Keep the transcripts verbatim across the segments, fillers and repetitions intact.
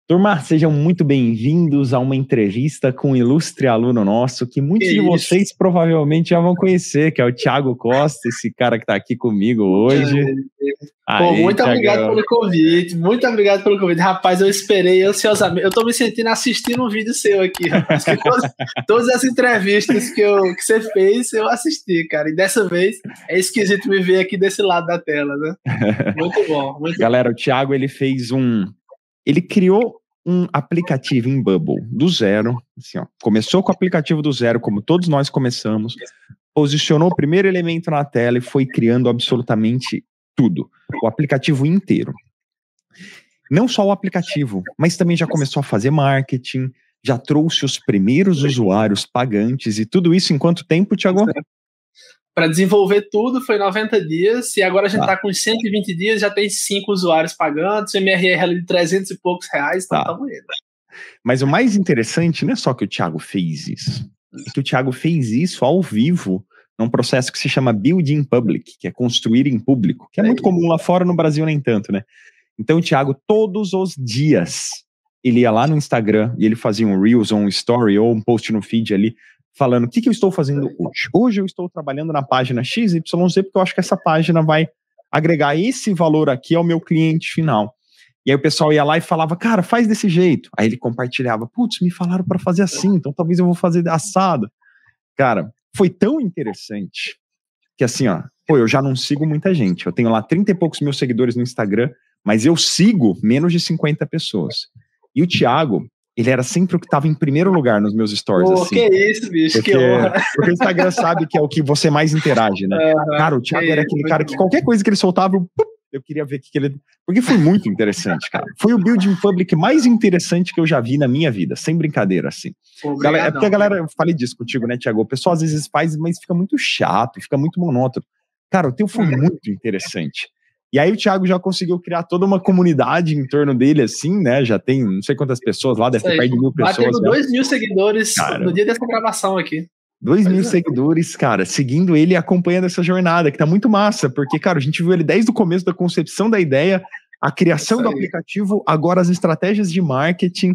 Turma, sejam muito bem-vindos a uma entrevista com um ilustre aluno nosso que muitos que de vocês isso? provavelmente já vão conhecer, que é o Thiago Costa, esse cara que está aqui comigo hoje. Pô, Aí, muito Thiagão. obrigado pelo convite, muito obrigado pelo convite. Rapaz, eu esperei ansiosamente, eu tô me sentindo assistindo um vídeo seu aqui, rapaz, que todas, todas as entrevistas que, eu, que você fez, eu assisti, cara, e dessa vez é esquisito me ver aqui desse lado da tela, né? Muito bom. Muito Galera, bom. o Thiago, ele fez um... Ele criou um aplicativo em Bubble, do zero, assim, ó, começou com o aplicativo do zero, como todos nós começamos, posicionou o primeiro elemento na tela e foi criando absolutamente tudo, o aplicativo inteiro. Não só o aplicativo, mas também já começou a fazer marketing, já trouxe os primeiros usuários pagantes, e tudo isso em quanto tempo, Thiago? Para desenvolver tudo foi noventa dias, e agora a gente está tá com cento e vinte dias, já tem cinco usuários pagantes, M R R de trezentos e poucos reais, então tá. estamos indo. Mas o mais interessante não é só que o Thiago fez isso, é que o Thiago fez isso ao vivo, num processo que se chama Build in Public, que é construir em público, que é muito comum lá fora, no Brasil nem tanto, né? Então o Thiago, todos os dias, ele ia lá no Instagram e ele fazia um Reels ou um Story ou um post no feed ali, falando o que, que eu estou fazendo hoje. Hoje eu estou trabalhando na página X Y Z, porque eu acho que essa página vai agregar esse valor aqui ao meu cliente final. E aí o pessoal ia lá e falava, cara, faz desse jeito. Aí ele compartilhava, putz, me falaram para fazer assim, então talvez eu vou fazer assado. Cara, foi tão interessante que assim, ó, pô, eu já não sigo muita gente. Eu tenho lá trinta e poucos mil seguidores no Instagram, mas eu sigo menos de cinquenta pessoas. E o Thiago, ele era sempre o que estava em primeiro lugar nos meus stories. Pô, assim, que isso, bicho, porque, que honra. Porque o Instagram sabe que é o que você mais interage, né? Uhum, cara, o Thiago era aquele cara que qualquer coisa que ele soltava, eu, eu queria ver o que ele... Porque foi muito interessante, cara. Foi o Build in Public mais interessante que eu já vi na minha vida, sem brincadeira, assim. Galera, é porque a galera, eu falei disso contigo, né, Thiago? O pessoal às vezes faz, mas fica muito chato, fica muito monótono. Cara, o teu foi muito interessante. E aí o Thiago já conseguiu criar toda uma comunidade em torno dele, assim, né? Já tem não sei quantas pessoas lá, deve ter perto de mil pessoas. Batendo dois mil seguidores cara, no dia dessa gravação aqui. Dois mil seguidores, cara, seguindo ele e acompanhando essa jornada, que tá muito massa, porque, cara, a gente viu ele desde o começo da concepção da ideia, a criação do aplicativo, agora as estratégias de marketing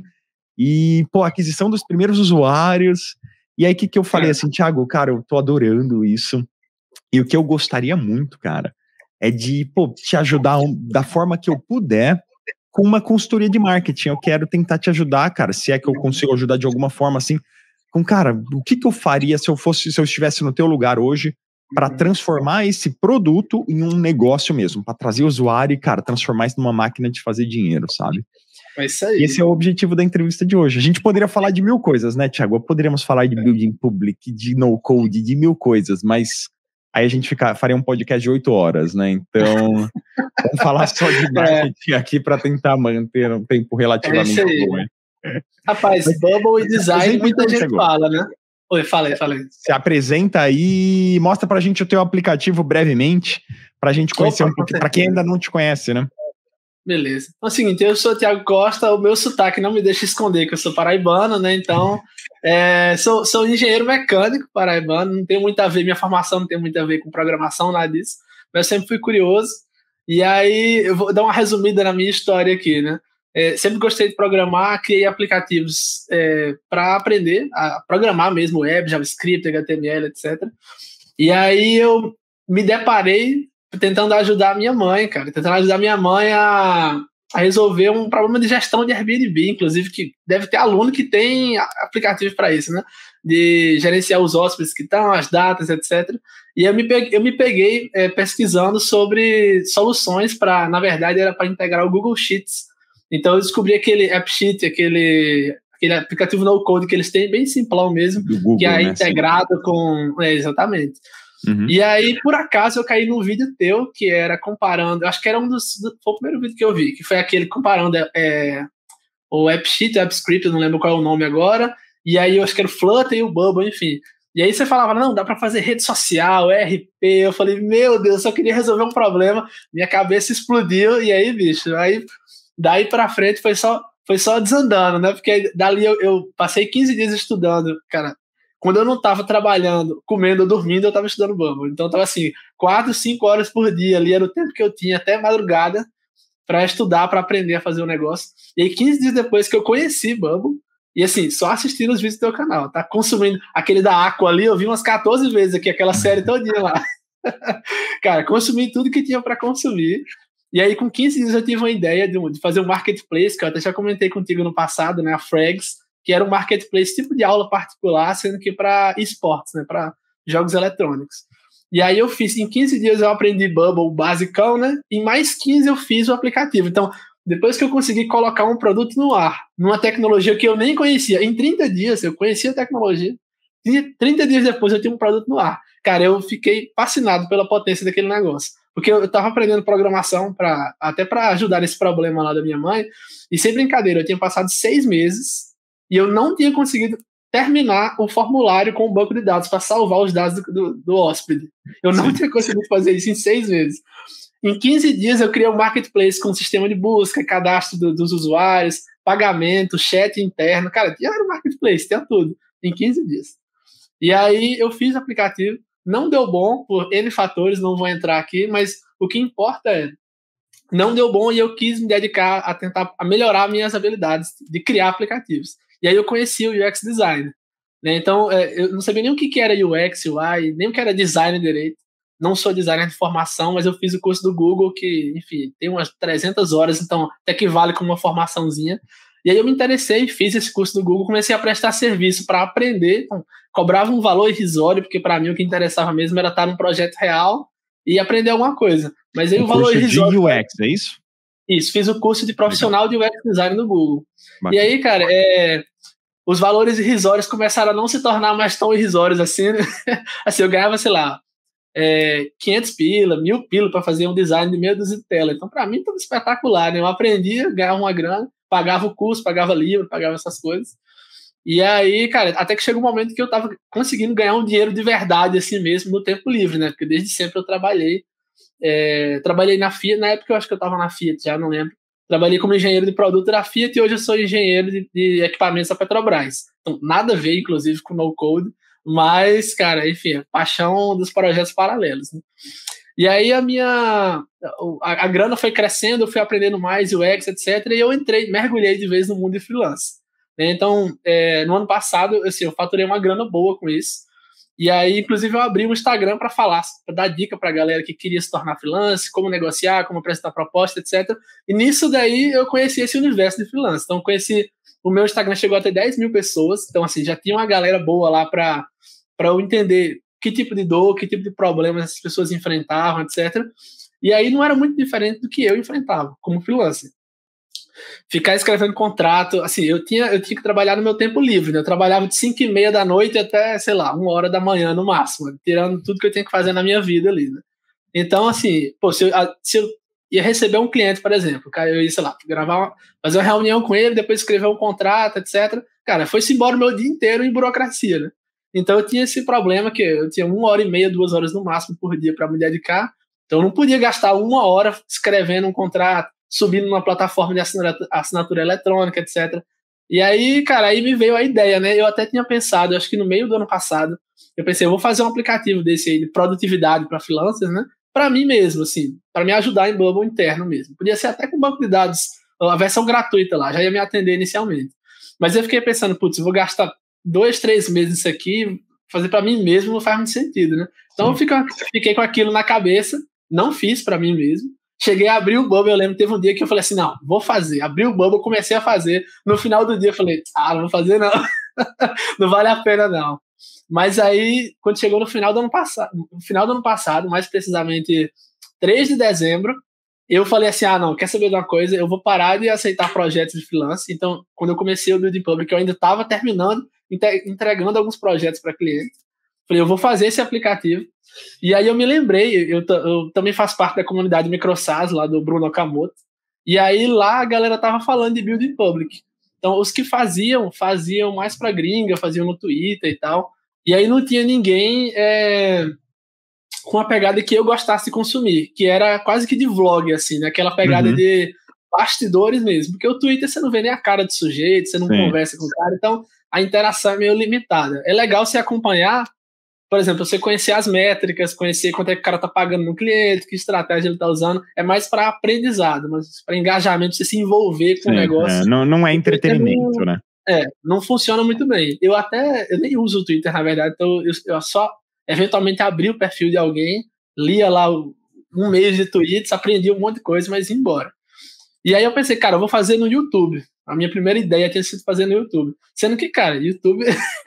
e, pô, a aquisição dos primeiros usuários. E aí, o que que eu falei, assim, Thiago, cara, eu tô adorando isso. E o que eu gostaria muito, cara, é de, pô, te ajudar da forma que eu puder com uma consultoria de marketing. Eu quero tentar te ajudar, cara, se é que eu consigo ajudar de alguma forma, assim, com, cara, o que que eu faria se eu fosse, se eu estivesse no teu lugar hoje para transformar esse produto em um negócio mesmo, para trazer o usuário e, cara, transformar isso numa máquina de fazer dinheiro, sabe? É isso aí. Esse é o objetivo da entrevista de hoje. A gente poderia falar de mil coisas, né, Thiago? Poderíamos falar de building public, de no-code, de mil coisas, mas aí a gente fica, faria um podcast de oito horas, né? Então, vamos falar só de marketing é. aqui para tentar manter um tempo relativamente é bom. Né? Rapaz, mas, Bubble e design, muita gente chegou. fala, né? Oi, falei, falei. Se apresenta aí, mostra pra gente o teu aplicativo brevemente, pra gente conhecer Opa, um pouquinho, pra quem ainda não te conhece, né? Beleza. Então é o seguinte, eu sou o Thiago Costa, o meu sotaque não me deixa esconder que eu sou paraibano, né? Então, é, sou, sou engenheiro mecânico paraibano, não tem muito a ver, minha formação não tem muito a ver com programação, nada disso, mas eu sempre fui curioso. E aí, eu vou dar uma resumida na minha história aqui, né? É, sempre gostei de programar, criei aplicativos é, para aprender a programar mesmo, web, JavaScript, H T M L, etcétera. E aí eu me deparei tentando ajudar a minha mãe, cara, tentando ajudar a minha mãe a, a resolver um problema de gestão de Airbnb, inclusive, que deve ter aluno que tem aplicativo para isso, né? De gerenciar os hóspedes que estão, as datas, etcétera. E eu me peguei, eu me peguei é, pesquisando sobre soluções para, na verdade, era para integrar o Google Sheets. Então eu descobri aquele AppSheet, aquele, aquele aplicativo no-code que eles têm, bem simplão mesmo, Google, que é né, integrado sim. com... É, exatamente. Uhum. E aí, por acaso, eu caí num vídeo teu que era comparando, acho que era um dos, foi o primeiro vídeo que eu vi, que foi aquele comparando é, o AppSheet, o AppScript, eu não lembro qual é o nome agora, e aí eu acho que era o Flutter e o Bubble, enfim. E aí você falava, não, dá pra fazer rede social, R P, eu falei, meu Deus, eu só queria resolver um problema, minha cabeça explodiu, e aí, bicho, aí daí pra frente foi só, foi só desandando, né, porque dali eu, eu passei quinze dias estudando, cara. Quando eu não estava trabalhando, comendo ou dormindo, eu estava estudando Bubble. Então, estava assim, quatro, cinco horas por dia ali, era o tempo que eu tinha até madrugada, para estudar, para aprender a fazer o negócio. E aí, quinze dias depois que eu conheci Bubble, e assim, só assistindo os vídeos do teu canal, tá? Consumindo aquele da Aqua ali, eu vi umas quatorze vezes aqui, aquela série todinha lá. Cara, consumi tudo que tinha para consumir. E aí, com quinze dias, eu tive uma ideia de, de fazer um marketplace, que eu até já comentei contigo no passado, né? A Frags, que era um marketplace tipo de aula particular, sendo que para esportes, né? Para jogos eletrônicos. E aí eu fiz, em quinze dias eu aprendi Bubble basicão, né? Em mais quinze eu fiz o aplicativo. Então, depois que eu consegui colocar um produto no ar, numa tecnologia que eu nem conhecia, em trinta dias eu conhecia a tecnologia, e trinta dias depois eu tinha um produto no ar. Cara, eu fiquei fascinado pela potência daquele negócio. Porque eu estava aprendendo programação pra, até para ajudar nesse problema lá da minha mãe, e sem brincadeira, eu tinha passado seis meses e eu não tinha conseguido terminar o formulário com o banco de dados para salvar os dados do, do, do hóspede. Eu não Sim. tinha conseguido fazer isso em seis meses. Em quinze dias eu criei um marketplace com sistema de busca, cadastro do, dos usuários, pagamento, chat interno. Cara, tinha um marketplace, tinha tudo. Em quinze dias. E aí eu fiz o aplicativo, não deu bom por N fatores, não vou entrar aqui, mas o que importa é, não deu bom e eu quis me dedicar a tentar a melhorar minhas habilidades de criar aplicativos. E aí eu conheci o U X Design. Né? Então, é, eu não sabia nem o que era U X, U I, nem o que era design direito. Não sou designer de formação, mas eu fiz o curso do Google, que, enfim, tem umas trezentas horas, então até que vale como uma formaçãozinha. E aí eu me interessei, fiz esse curso do Google, comecei a prestar serviço para aprender, então, cobrava um valor irrisório, porque para mim o que interessava mesmo era estar num projeto real e aprender alguma coisa. Mas aí o, o valor irrisório... de U X, é isso? Isso, fiz o curso de profissional Legal. de U X Design no Google. Bacana. E aí, cara, é... os valores irrisórios começaram a não se tornar mais tão irrisórios assim, né? Assim, eu ganhava, sei lá, é, quinhentos pila, mil pila para fazer um design de meia dúzia de tela. Então, para mim, estava espetacular, né? Eu aprendia, ganhava uma grana, pagava o curso, pagava livro, pagava essas coisas. E aí, cara, até que chegou um momento que eu tava conseguindo ganhar um dinheiro de verdade, assim mesmo, no tempo livre, né? Porque desde sempre eu trabalhei. É, trabalhei na Fiat, na época eu acho que eu tava na Fiat, já não lembro. Trabalhei como engenheiro de produto da Fiat e hoje eu sou engenheiro de, de equipamentos da Petrobras. Então, nada a ver, inclusive, com no-code, mas, cara, enfim, paixão dos projetos paralelos, né? E aí a minha... A, a grana foi crescendo, eu fui aprendendo mais U X, etcétera. E eu entrei, mergulhei de vez no mundo de freelance. Né? Então, é, no ano passado, assim, eu faturei uma grana boa com isso. E aí, inclusive, eu abri um Instagram para falar, para dar dica para a galera que queria se tornar freelance, como negociar, como apresentar proposta, etcétera. E nisso daí eu conheci esse universo de freelance. Então, conheci... O meu Instagram chegou a ter dez mil pessoas. Então, assim, já tinha uma galera boa lá para eu entender que tipo de dor, que tipo de problemas essas pessoas enfrentavam, etcétera. E aí não era muito diferente do que eu enfrentava como freelancer. Ficar escrevendo contrato, assim, eu tinha, eu tinha que trabalhar no meu tempo livre, né? Eu trabalhava de cinco e meia da noite até, sei lá, uma hora da manhã no máximo, tirando tudo que eu tinha que fazer na minha vida ali, né? Então, assim, pô, se eu, se eu ia receber um cliente, por exemplo, cara, eu ia, sei lá, gravar uma, fazer uma reunião com ele, depois escrever um contrato, etcétera. Cara, foi-se embora o meu dia inteiro em burocracia, né? Então eu tinha esse problema que eu tinha uma hora e meia, duas horas no máximo por dia para me dedicar. Então eu não podia gastar uma hora escrevendo um contrato, subindo numa plataforma de assinatura, assinatura eletrônica, etcétera. E aí, cara, aí me veio a ideia, né? Eu até tinha pensado, acho que no meio do ano passado, eu pensei, eu vou fazer um aplicativo desse aí de produtividade para freelancers, né? Para mim mesmo, assim, para me ajudar em Bubble interno mesmo. Podia ser até com banco de dados, a versão gratuita lá, já ia me atender inicialmente. Mas eu fiquei pensando, putz, eu vou gastar dois, três meses isso aqui, fazer para mim mesmo não faz muito sentido, né? Então eu fico, fiquei com aquilo na cabeça, não fiz para mim mesmo. Cheguei a abrir o Bubble, eu lembro, teve um dia que eu falei assim, não, vou fazer. Abri o Bubble, comecei a fazer. No final do dia eu falei, ah, não vou fazer não. Não vale a pena não. Mas aí, quando chegou no final do ano passado, no final do ano passado, mais precisamente três de dezembro, eu falei assim, ah, não, quer saber de uma coisa? Eu vou parar de aceitar projetos de freelance. Então, quando eu comecei o Building Public, eu ainda estava terminando, entregando alguns projetos para clientes. Falei, eu vou fazer esse aplicativo. E aí eu me lembrei, eu, eu também faço parte da comunidade MicroSAS, lá do Bruno Okamoto. E aí lá a galera tava falando de Building Public. Então, os que faziam, faziam mais para gringa, faziam no Twitter e tal. E aí não tinha ninguém... É... com a pegada que eu gostasse de consumir, que era quase que de vlog, assim, né? Aquela pegada uhum. de bastidores mesmo, porque o Twitter você não vê nem a cara do sujeito, você não Sim. conversa com o cara, então a interação é meio limitada. É legal você acompanhar por exemplo, você conhecer as métricas, conhecer quanto é que o cara tá pagando no cliente, que estratégia ele tá usando, é mais para aprendizado, mas para engajamento, você se envolver com Sim, o negócio. É, não, não é entretenimento, não, né? É, não funciona muito bem. Eu até, eu nem uso o Twitter, na verdade, então eu, eu só eventualmente abri o perfil de alguém, lia lá um mês de tweets, aprendi um monte de coisa, mas ia embora. E aí eu pensei, cara, eu vou fazer no YouTube. A minha primeira ideia tinha sido fazer no YouTube. Sendo que, cara, YouTube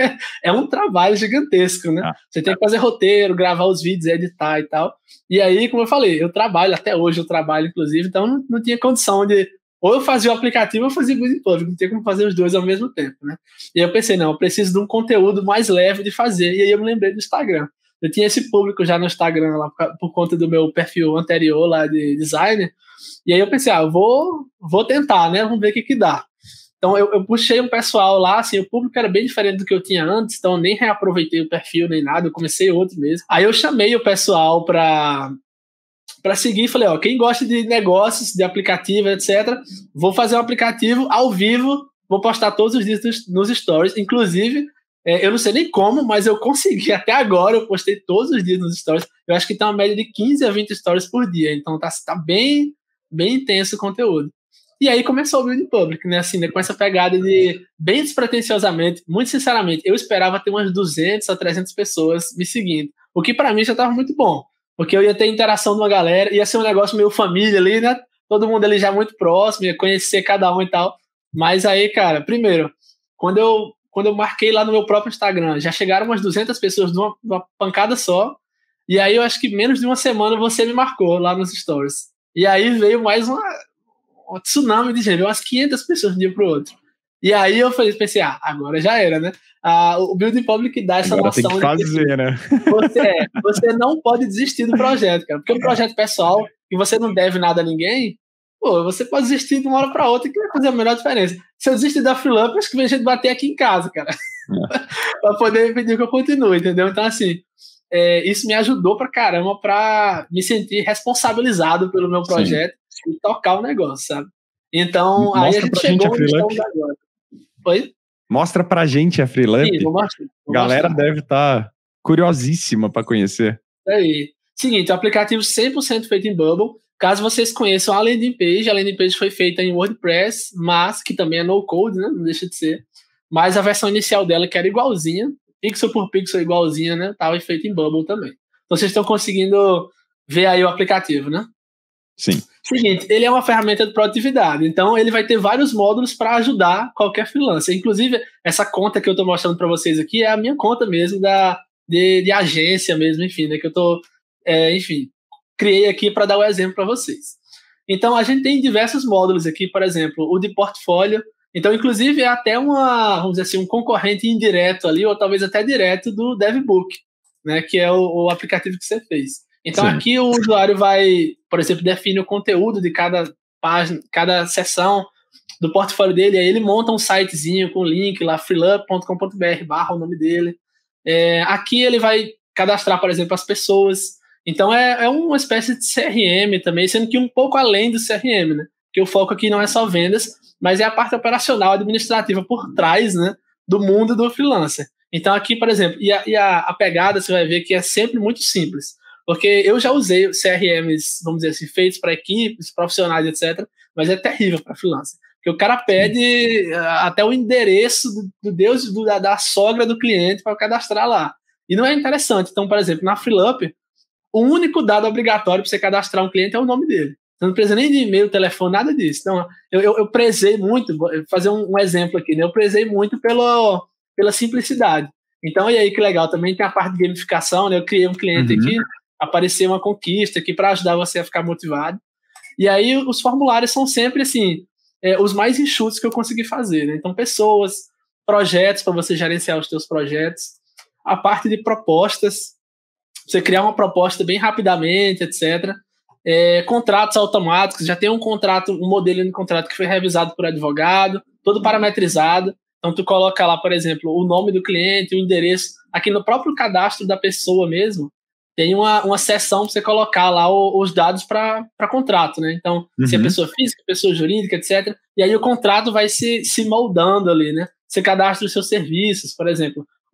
é um trabalho gigantesco, né? Ah, você tem que fazer roteiro, gravar os vídeos, editar e tal. E aí, como eu falei, eu trabalho, até hoje eu trabalho, inclusive, então não, não tinha condição de... Ou eu fazia o aplicativo ou eu fazia vídeo em público. Não tinha como fazer os dois ao mesmo tempo, né? E aí eu pensei, não, eu preciso de um conteúdo mais leve de fazer. E aí eu me lembrei do Instagram. Eu tinha esse público já no Instagram, lá, por, por conta do meu perfil anterior lá de designer. E aí eu pensei, ah, eu vou, vou tentar, né? Vamos ver o que que dá. Então eu, eu puxei um pessoal lá, assim, o público era bem diferente do que eu tinha antes, então eu nem reaproveitei o perfil nem nada, eu comecei outro mesmo. Aí eu chamei o pessoal para para seguir e falei, ó, quem gosta de negócios, de aplicativo, etcétera, vou fazer um aplicativo ao vivo, vou postar todos os dias nos, nos stories, inclusive, é, eu não sei nem como, mas eu consegui, até agora eu postei todos os dias nos stories, eu acho que tem uma média de quinze a vinte stories por dia, então tá, tá bem, bem intenso o conteúdo. E aí começou o Building Public, né, assim, né, com essa pegada de, bem despretensiosamente, muito sinceramente, eu esperava ter umas duzentas a trezentas pessoas me seguindo, o que para mim já estava muito bom, porque eu ia ter interação de uma galera, ia ser um negócio meio família ali, né, todo mundo ali já muito próximo, ia conhecer cada um e tal, mas aí, cara, primeiro, quando eu, quando eu marquei lá no meu próprio Instagram, já chegaram umas duzentas pessoas numa, numa pancada só, e aí eu acho que menos de uma semana você me marcou lá nos stories, e aí veio mais uma... um tsunami de gente, umas quinhentas pessoas de um dia pro outro. E aí eu falei, pensei, ah, agora já era, né? Ah, o Building Public dá essa agora noção tem que fazer, de que né? você, é, você não pode desistir do projeto, cara. Porque um projeto pessoal e você não deve nada a ninguém, pô, você pode desistir de uma hora pra outra que vai fazer a melhor diferença. Se eu desistir da Freelancer, acho que vem gente bater aqui em casa, cara. É. Pra poder pedir que eu continue, entendeu? Então, assim, é, isso me ajudou pra caramba pra me sentir responsabilizado pelo meu projeto Sim. e tocar o negócio, sabe? Então, Mostra aí a gente chegou onde estamos agora. Oi? Mostra pra gente a Freelamp. Sim, vou mostrar. Vou Galera mostrar. deve estar tá curiosíssima para conhecer. Aí. Seguinte, o aplicativo cem por cento feito em Bubble. Caso vocês conheçam a landing page, a landing page foi feita em WordPress, mas que também é no-code, né? Não deixa de ser. Mas a versão inicial dela, que era igualzinha, pixel por pixel igualzinha, né? Estava feita em Bubble também. Então vocês estão conseguindo ver aí o aplicativo, né? Sim. Seguinte, ele é uma ferramenta de produtividade, então ele vai ter vários módulos para ajudar qualquer freelancer. Inclusive, essa conta que eu estou mostrando para vocês aqui é a minha conta mesmo da, de, de agência mesmo, enfim, né, que eu estou, é, enfim, criei aqui para dar o exemplo para vocês. Então, a gente tem diversos módulos aqui, por exemplo, o de portfólio. Então, inclusive, é até uma, vamos dizer assim, um concorrente indireto ali, ou talvez até direto do DevBook, né, que é o, o aplicativo que você fez. Então, Sim. aqui o usuário vai, por exemplo, define o conteúdo de cada página, cada seção do portfólio dele, aí ele monta um sitezinho com link lá, freelamp ponto com ponto br, barra o nome dele. É, aqui ele vai cadastrar, por exemplo, as pessoas. Então, é, é uma espécie de C R M também, sendo que um pouco além do C R M, né? Porque o foco aqui não é só vendas, mas é a parte operacional, administrativa por trás, né, do mundo do freelancer. Então, aqui, por exemplo, e a, e a, a pegada, você vai ver que é sempre muito simples. Porque eu já usei C R Ms, vamos dizer assim, feitos para equipes, profissionais, etcétera, mas é terrível para freelancer. Porque o cara pede até o endereço do, do Deus do, da, da sogra do cliente para cadastrar lá. E não é interessante. Então, por exemplo, na Freelamp, o único dado obrigatório para você cadastrar um cliente é o nome dele. Você não precisa nem de e-mail, telefone, nada disso. Então, eu, eu, eu prezei muito, vou fazer um, um exemplo aqui, né? Eu prezei muito pelo, pela simplicidade. Então, e aí que legal, também tem a parte de gamificação, né? Eu criei um cliente uhum. aqui, apareceu uma conquista aqui para ajudar você a ficar motivado. E aí os formulários são sempre assim, é, os mais enxutos que eu consegui fazer, né? Então pessoas, projetos para você gerenciar os seus projetos, a parte de propostas, você criar uma proposta bem rapidamente, etcétera. É, contratos automáticos, já tem um contrato, um modelo de contrato que foi revisado por advogado, todo parametrizado. Então tu coloca lá, por exemplo, o nome do cliente, o endereço, aqui no próprio cadastro da pessoa mesmo, tem uma, uma seção para você colocar lá o, os dados para contrato, né? Então, uhum. se é pessoa física, pessoa jurídica, etcétera. E aí o contrato vai se, se moldando ali, né? Você cadastra os seus serviços, por exemplo.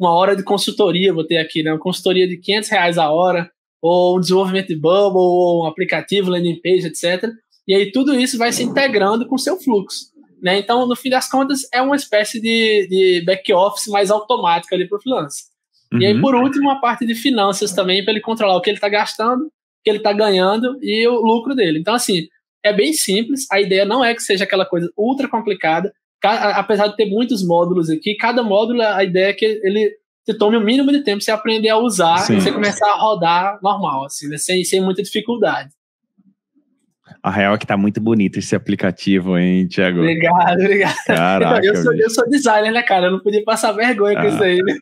uma hora de consultoria, vou ter aqui, né? Uma consultoria de quinhentos reais a hora, ou um desenvolvimento de Bubble, ou um aplicativo, landing page, etcétera. E aí tudo isso vai se integrando com o seu fluxo, né? Então, no fim das contas, é uma espécie de, de back-office mais automático ali para o freelancer. Uhum. E aí, por último, a parte de finanças também, para ele controlar o que ele está gastando, o que ele está ganhando e o lucro dele. Então, assim, é bem simples. A ideia não é que seja aquela coisa ultra complicada, apesar de ter muitos módulos aqui. Cada módulo, a ideia é que ele te tome o mínimo de tempo para você aprender a usar Sim. e você começar a rodar normal, assim, né? sem, sem muita dificuldade. A real é que tá muito bonito esse aplicativo, hein, Thiago? Obrigado, obrigado. Caraca, então, eu, sou, eu sou designer, né, cara? Eu não podia passar vergonha ah. com isso aí, né?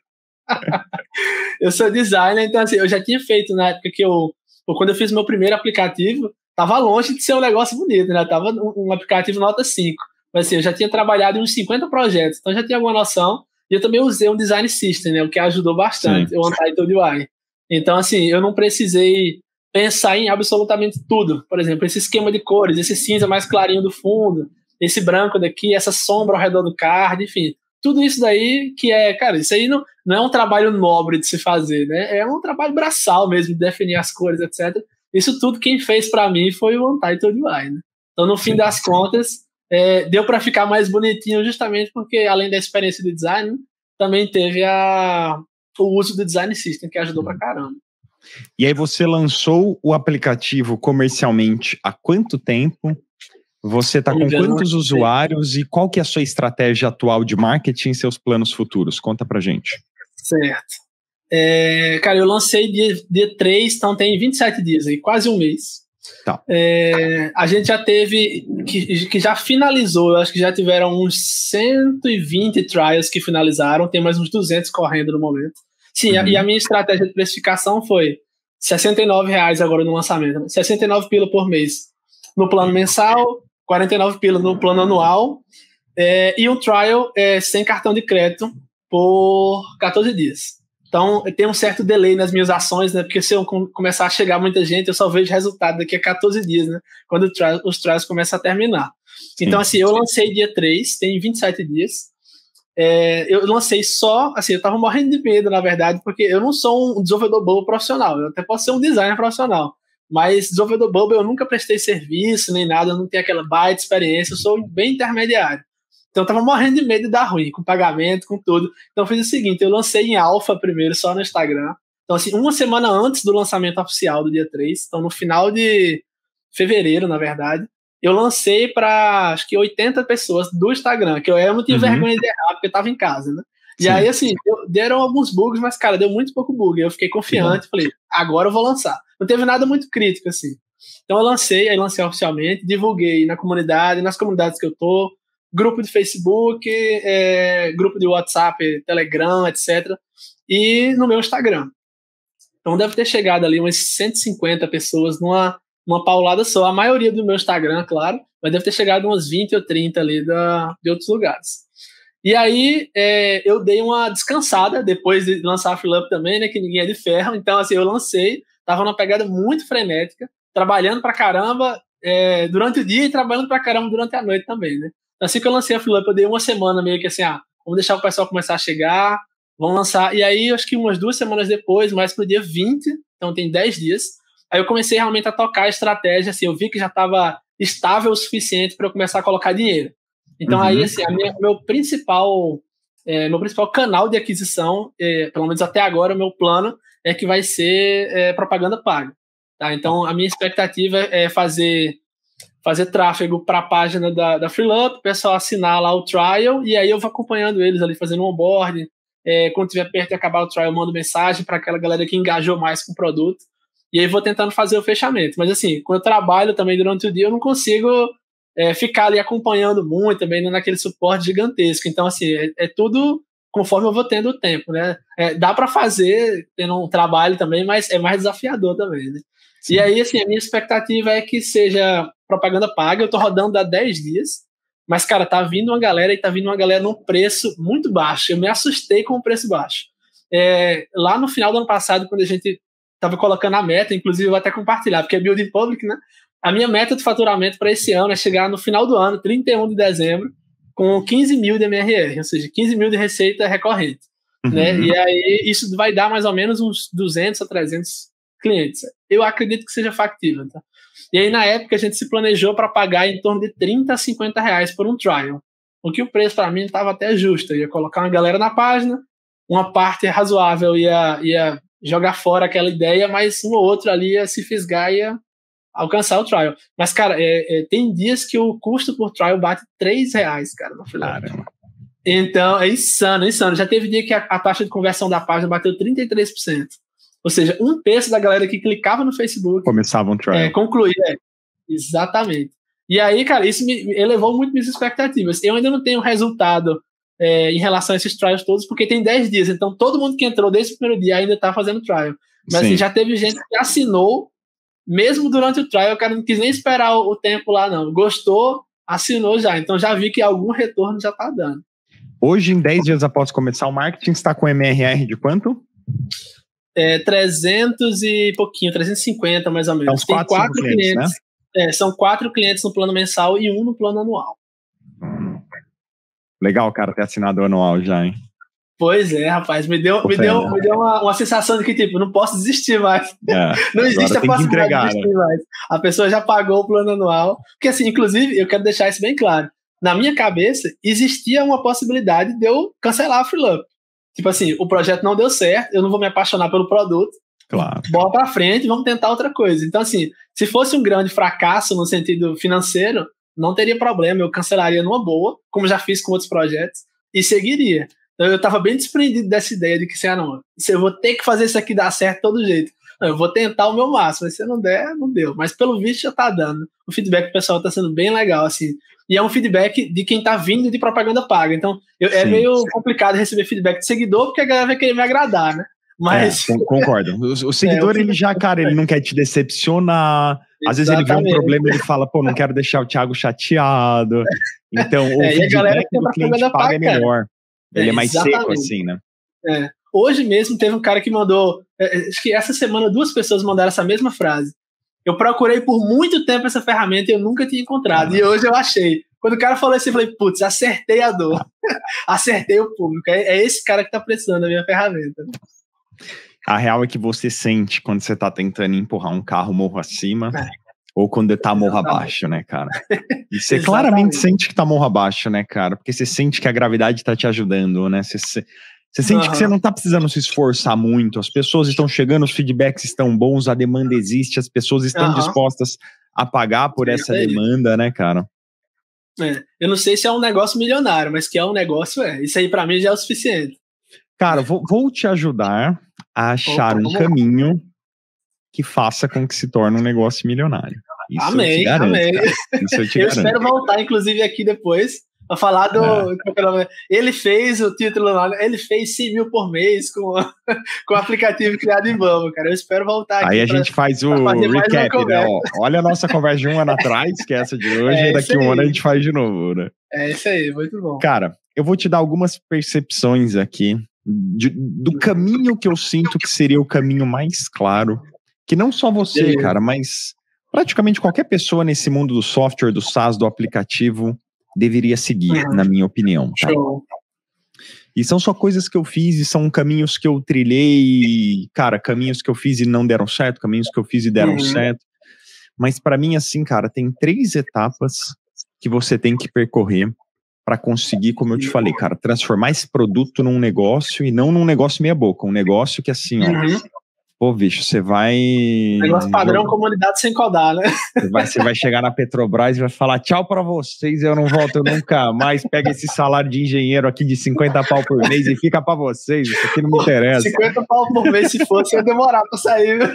Eu sou designer, então assim, eu já tinha feito na época que eu, quando eu fiz meu primeiro aplicativo, tava longe de ser um negócio bonito, né? Tava um, um aplicativo nota cinco. Mas assim, eu já tinha trabalhado em uns cinquenta projetos, então já tinha alguma noção. E eu também usei um design system, né? O que ajudou bastante, Sim. o Untitled U I. Então, assim, eu não precisei pensar em absolutamente tudo. Por exemplo, esse esquema de cores, esse cinza mais clarinho do fundo, esse branco daqui, essa sombra ao redor do card, enfim. Tudo isso daí que é, cara, isso aí não, não é um trabalho nobre de se fazer, né? É um trabalho braçal mesmo, de definir as cores, etcétera. Isso tudo quem fez para mim foi o Untitled U I, né? Então, no fim Sim. das contas, é, deu para ficar mais bonitinho justamente porque, além da experiência de design, também teve a, o uso do Design System, que ajudou pra caramba. E aí você lançou o aplicativo comercialmente há quanto tempo? Você está com quantos usuários e qual que é a sua estratégia atual de marketing e seus planos futuros? Conta pra gente. Certo. É, cara, eu lancei dia, dia três, então tem vinte e sete dias aí, quase um mês. Tá. É, a gente já teve, que, que já finalizou, eu acho que já tiveram uns cento e vinte trials que finalizaram, tem mais uns duzentos correndo no momento. Sim, uhum. E a minha estratégia de precificação foi sessenta e nove reais agora no lançamento, né? sessenta e nove pila por mês no plano mensal, quarenta e nove pila no plano anual, é, e um trial é, sem cartão de crédito por quatorze dias. Então, tem um certo delay nas minhas ações, né? Porque se eu começar a chegar muita gente, eu só vejo resultado daqui a quatorze dias, né? Quando o trial, os trials começam a terminar. Sim, então, assim, eu lancei dia três, tem vinte e sete dias. É, eu lancei só, assim, eu tava morrendo de medo, na verdade, porque eu não sou um desenvolvedor Bubble profissional, eu até posso ser um designer profissional, mas desenvolvedor Bubble eu nunca prestei serviço, nem nada, eu não tenho aquela baita experiência, eu sou bem intermediário. Então eu tava morrendo de medo de dar ruim, com pagamento, com tudo. Então eu fiz o seguinte, eu lancei em alpha primeiro, só no Instagram. Então assim, uma semana antes do lançamento oficial do dia três, então no final de fevereiro, na verdade, eu lancei para acho que oitenta pessoas do Instagram, que eu, eu não tinha uhum. vergonha de errar, porque eu tava em casa, né? E Sim. aí, assim, eu, deram alguns bugs, mas, cara, deu muito pouco bug. Eu fiquei confiante, falei, agora eu vou lançar. Não teve nada muito crítico, assim. Então eu lancei, aí lancei oficialmente, divulguei na comunidade, nas comunidades que eu tô, grupo de Facebook, é, grupo de WhatsApp, Telegram, etcétera. E no meu Instagram. Então deve ter chegado ali umas cento e cinquenta pessoas numa uma paulada só, a maioria do meu Instagram, claro, mas deve ter chegado umas vinte ou trinta ali da, de outros lugares. E aí é, eu dei uma descansada depois de lançar a FreeLup também, né, que ninguém é de ferro, então assim, eu lancei, tava numa pegada muito frenética, trabalhando pra caramba é, durante o dia e trabalhando pra caramba durante a noite também, né. Assim que eu lancei a FreeLup, eu dei uma semana meio que assim, ah, vamos deixar o pessoal começar a chegar, vamos lançar, e aí acho que umas duas semanas depois, mais pro dia vinte, então tem dez dias, aí eu comecei realmente a tocar a estratégia, assim, eu vi que já estava estável o suficiente para eu começar a colocar dinheiro. Então uhum. aí, assim, a minha, meu, principal, é, meu principal canal de aquisição, é, pelo menos até agora, o meu plano é que vai ser é, propaganda paga. Tá? Então a minha expectativa é fazer, fazer tráfego para a página da, da FreeLup, o pessoal assinar lá o trial, e aí eu vou acompanhando eles ali, fazendo um onboarding. É, quando tiver perto de acabar o trial, eu mando mensagem para aquela galera que engajou mais com o produto. E aí vou tentando fazer o fechamento. Mas assim, quando eu trabalho também durante o dia, eu não consigo é, ficar ali acompanhando muito, também naquele suporte gigantesco. Então, assim, é, é tudo conforme eu vou tendo o tempo, né? É, dá para fazer tendo um trabalho também, mas é mais desafiador também, né? Sim. E aí, assim, a minha expectativa é que seja propaganda paga. Eu tô rodando há dez dias, mas, cara, tá vindo uma galera e tá vindo uma galera num preço muito baixo. Eu me assustei com o preço baixo. É, lá no final do ano passado, quando a gente estava colocando a meta, inclusive eu vou até compartilhar, porque é Building Public, né? A minha meta de faturamento para esse ano é chegar no final do ano, trinta e um de dezembro, com quinze mil de M R R, ou seja, quinze mil de receita recorrente. uhum. né? E aí isso vai dar mais ou menos uns duzentos a trezentos clientes. Eu acredito que seja factível, tá? E aí na época a gente se planejou para pagar em torno de trinta a cinquenta reais por um trial, o que o preço para mim estava até justo. Eu ia colocar uma galera na página, uma parte razoável ia, ia jogar fora aquela ideia, mas um ou outro ali ia se fisgar e ia alcançar o trial. Mas, cara, é, é, tem dias que o custo por trial bate três reais, cara, no final. Então, é insano, é insano. Já teve dia que a, a taxa de conversão da página bateu trinta e três por cento. Ou seja, um terço da galera que clicava no Facebook começava um trial. É, concluía. É, exatamente. E aí, cara, isso me elevou muito minhas expectativas. Eu ainda não tenho resultado é, em relação a esses trials todos, porque tem dez dias. Então, todo mundo que entrou desde o primeiro dia ainda está fazendo trial. Mas assim, já teve gente que assinou, mesmo durante o trial, o cara não quis nem esperar o, o tempo lá, não. Gostou, assinou já. Então, já vi que algum retorno já está dando. Hoje, em dez dias após começar o marketing, está com M R R de quanto? É, trezentos e pouquinho, trezentos e cinquenta mais ou menos. Então, tem quatro clientes, clientes né? é, são quatro clientes no plano mensal e um no plano anual. Hum. Legal, cara, ter assinado o anual já, hein? Pois é, rapaz, me deu, me deu, me deu uma, uma sensação de que, tipo, não posso desistir mais. É, não existe a possibilidade entregar, de desistir, né? mais. A pessoa já pagou o plano anual. Porque, assim, inclusive, eu quero deixar isso bem claro. Na minha cabeça, existia uma possibilidade de eu cancelar a Freelup. Tipo assim, o projeto não deu certo, eu não vou me apaixonar pelo produto. Claro. Bola pra frente e vamos tentar outra coisa. Então, assim, se fosse um grande fracasso no sentido financeiro, não teria problema, eu cancelaria numa boa, como já fiz com outros projetos, e seguiria. Então, eu tava bem desprendido dessa ideia de que, assim, ah, não, eu vou ter que fazer isso aqui dar certo de todo jeito. Não, eu vou tentar o meu máximo, mas se não der, não deu. Mas pelo visto já tá dando. O feedback do pessoal tá sendo bem legal, assim. E é um feedback de quem tá vindo de propaganda paga. Então, eu, é meio sim. complicado receber feedback de seguidor, porque a galera vai querer me agradar, né? Mas... É, concordo. O, o seguidor, é, ele já, cara, ele não quer te decepcionar. Às vezes ele vê um problema e ele fala, pô, não quero deixar o Thiago chateado. Então, o é, feedback do cliente paga é melhor. Ele é, é mais exatamente. seco, assim, né? É. Hoje mesmo teve um cara que mandou, acho que essa semana duas pessoas mandaram essa mesma frase. Eu procurei por muito tempo essa ferramenta e eu nunca tinha encontrado. Ah, e hoje eu achei. Quando o cara falou assim, eu falei, putz, acertei a dor. acertei o público. É, é esse cara que tá precisando da minha ferramenta. A real é que você sente quando você tá tentando empurrar um carro morro acima é. ou quando tá morro Exatamente. abaixo, né, cara? E você claramente sente que tá morro abaixo, né, cara? Porque você sente que a gravidade tá te ajudando, né? Você, você sente uhum. que você não tá precisando se esforçar muito, as pessoas estão chegando, os feedbacks estão bons, a demanda existe, as pessoas estão uhum. dispostas a pagar por essa é demanda, né, cara? É. Eu não sei se é um negócio milionário, mas que é um negócio, é. Isso aí pra mim já é o suficiente. Cara, vou, vou te ajudar a achar Opa, um caminho lá. que faça com que se torne um negócio milionário. Isso amém, eu te garanto, amém. Isso eu te eu garanto. espero voltar, inclusive, aqui depois, a falar do... É. Ele fez o título lá, ele fez cem mil por mês com, com o aplicativo criado em Bumble, cara. Eu espero voltar aqui. Aí a pra, gente faz o recap, né? Ó, olha a nossa conversa de um ano atrás, que é essa de hoje, é e daqui um ano a gente faz de novo, né? É isso aí, muito bom. Cara, eu vou te dar algumas percepções aqui De, do caminho que eu sinto que seria o caminho mais claro, que não só você, Beleza. cara, mas praticamente qualquer pessoa nesse mundo do software, do SaaS, do aplicativo, deveria seguir, uhum. na minha opinião. Tá? Show. E são só coisas que eu fiz e são caminhos que eu trilhei, cara, caminhos que eu fiz e não deram certo, caminhos que eu fiz e deram uhum. certo. Mas pra mim, assim, cara, tem três etapas que você tem que percorrer para conseguir, como eu te falei, cara, transformar esse produto num negócio e não num negócio meia boca, um negócio que assim, ó, uhum. pô, bicho, você vai... Negócio padrão, jogo... comunidade sem codar, né? Você vai, você vai chegar na Petrobras e vai falar, tchau pra vocês, eu não volto nunca mais, pega esse salário de engenheiro aqui de cinquenta pau por mês e fica pra vocês, isso aqui não me interessa. cinquenta pau por mês, se fosse, ia demorar pra sair, viu?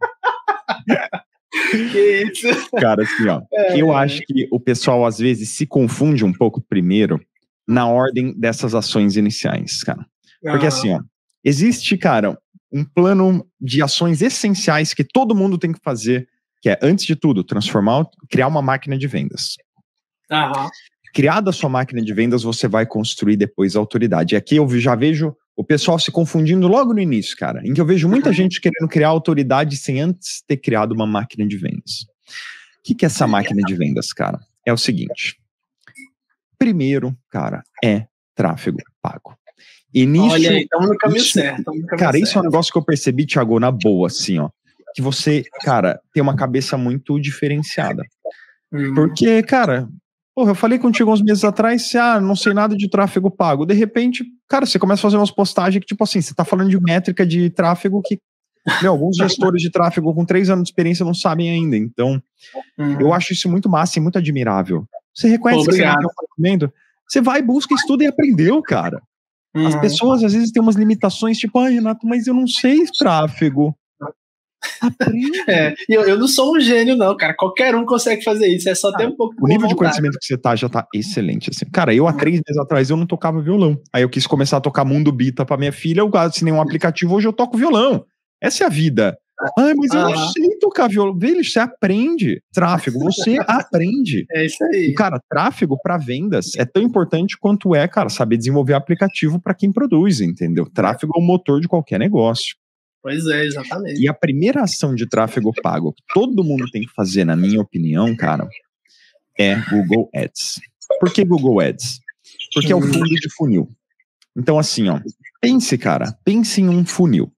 Que isso? Cara, assim, ó, é, eu acho que o pessoal às vezes se confunde um pouco primeiro na ordem dessas ações iniciais, cara. Porque ah. assim, ó, existe, cara, um plano de ações essenciais que todo mundo tem que fazer, que é, antes de tudo, transformar, criar uma máquina de vendas. Aham. Criada a sua máquina de vendas, você vai construir depois a autoridade. E aqui eu já vejo o pessoal se confundindo logo no início, cara, em que eu vejo muita gente querendo criar autoridade sem antes ter criado uma máquina de vendas. O que que é essa máquina de vendas, cara? É o seguinte. Primeiro, cara, é tráfego pago. E nisso, olha aí, estamos no caminho isso, certo. No caminho cara, certo. isso é um negócio que eu percebi, Thiago, na boa, assim, ó. Que você, cara, tem uma cabeça muito diferenciada. Hum. Porque, cara, porra, eu falei contigo uns meses atrás, você, ah, não sei nada de tráfego pago. De repente, cara, você começa a fazer umas postagens que, tipo assim, você tá falando de métrica de tráfego que, meu, alguns gestores de tráfego com três anos de experiência não sabem ainda. Então, Uhum. eu acho isso muito massa e muito admirável. Você reconhece Pô, que você não obrigado. tá aprendendo? Você vai, busca, estuda e aprendeu, cara. As Uhum. pessoas, às vezes, têm umas limitações, tipo, ah, Renato, mas eu não sei tráfego. Aprende. É, e eu, eu não sou um gênio, não, cara. Qualquer um consegue fazer isso, é só ter um pouco de O nível de vontade. conhecimento que você tá já tá excelente, assim. Cara, eu há três meses atrás eu não tocava violão. Aí eu quis começar a tocar Mundo Bita pra minha filha, eu assinei um aplicativo, hoje eu toco violão. Essa é a vida. Ah, mas eu não Aham. sei tocar violão. Velho, você aprende. Tráfego, você aprende. É isso aí. E, cara, tráfego para vendas é tão importante quanto é, cara, saber desenvolver aplicativo para quem produz, entendeu? Tráfego é o motor de qualquer negócio. Pois é, exatamente. E a primeira ação de tráfego pago que todo mundo tem que fazer, na minha opinião, cara, é Google Ads. Por que Google Ads? Porque é o fundo de funil. Então, assim, ó, pense, cara, pense em um funil.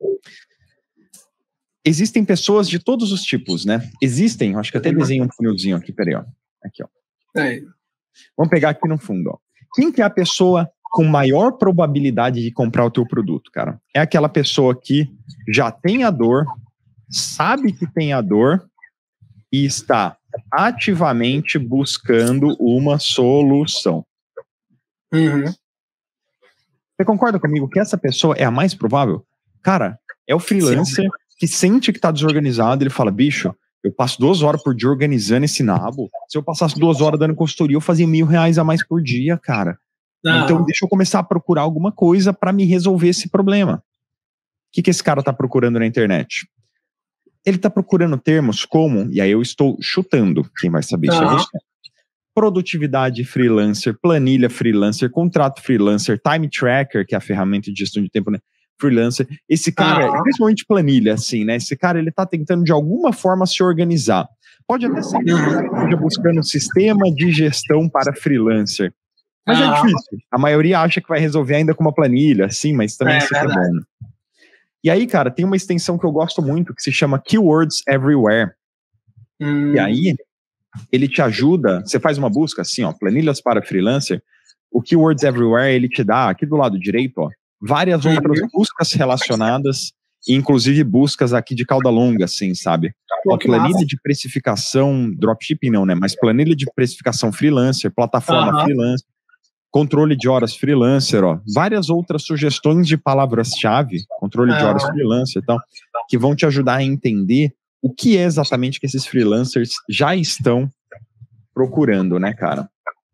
Existem pessoas de todos os tipos, né? Existem, acho que até desenho um funilzinho aqui, peraí, ó. Aqui, ó. É. Vamos pegar aqui no fundo, ó. Quem que é a pessoa com maior probabilidade de comprar o teu produto, cara? É aquela pessoa que já tem a dor, sabe que tem a dor e está ativamente buscando uma solução. Uhum. Você concorda comigo que essa pessoa é a mais provável? Cara, é o freelancer Sim. que sente que tá desorganizado, ele fala, bicho, eu passo duas horas por dia organizando esse nabo, se eu passasse duas horas dando consultoria, eu fazia mil reais a mais por dia, cara. Não. Então deixa eu começar a procurar alguma coisa para me resolver esse problema. O que, que esse cara tá procurando na internet? Ele tá procurando termos como, e aí eu estou chutando, quem vai saber isso é você. Produtividade freelancer, planilha freelancer, contrato freelancer, time tracker, que é a ferramenta de gestão de tempo, né? Freelancer. Esse cara, ah. principalmente planilha, assim, né? Esse cara, ele tá tentando de alguma forma se organizar. Pode até ser que ele esteja buscando um sistema de gestão para freelancer. Mas ah. é difícil. A maioria acha que vai resolver ainda com uma planilha, sim, mas também é, isso aqui é bom. E aí, cara, tem uma extensão que eu gosto muito que se chama Keywords Everywhere. Hum. E aí, ele te ajuda, você faz uma busca assim, ó, planilhas para freelancer, o Keywords Everywhere, ele te dá, aqui do lado direito, ó, várias uhum. outras buscas relacionadas, inclusive buscas aqui de cauda longa, assim, sabe? Pô, planilha massa. De precificação, dropshipping não, né? Mas planilha de precificação freelancer, plataforma uhum. freelancer, controle de horas freelancer, ó, várias outras sugestões de palavras-chave, controle uhum. de horas freelancer e tal, que vão te ajudar a entender o que é exatamente que esses freelancers já estão procurando, né, cara?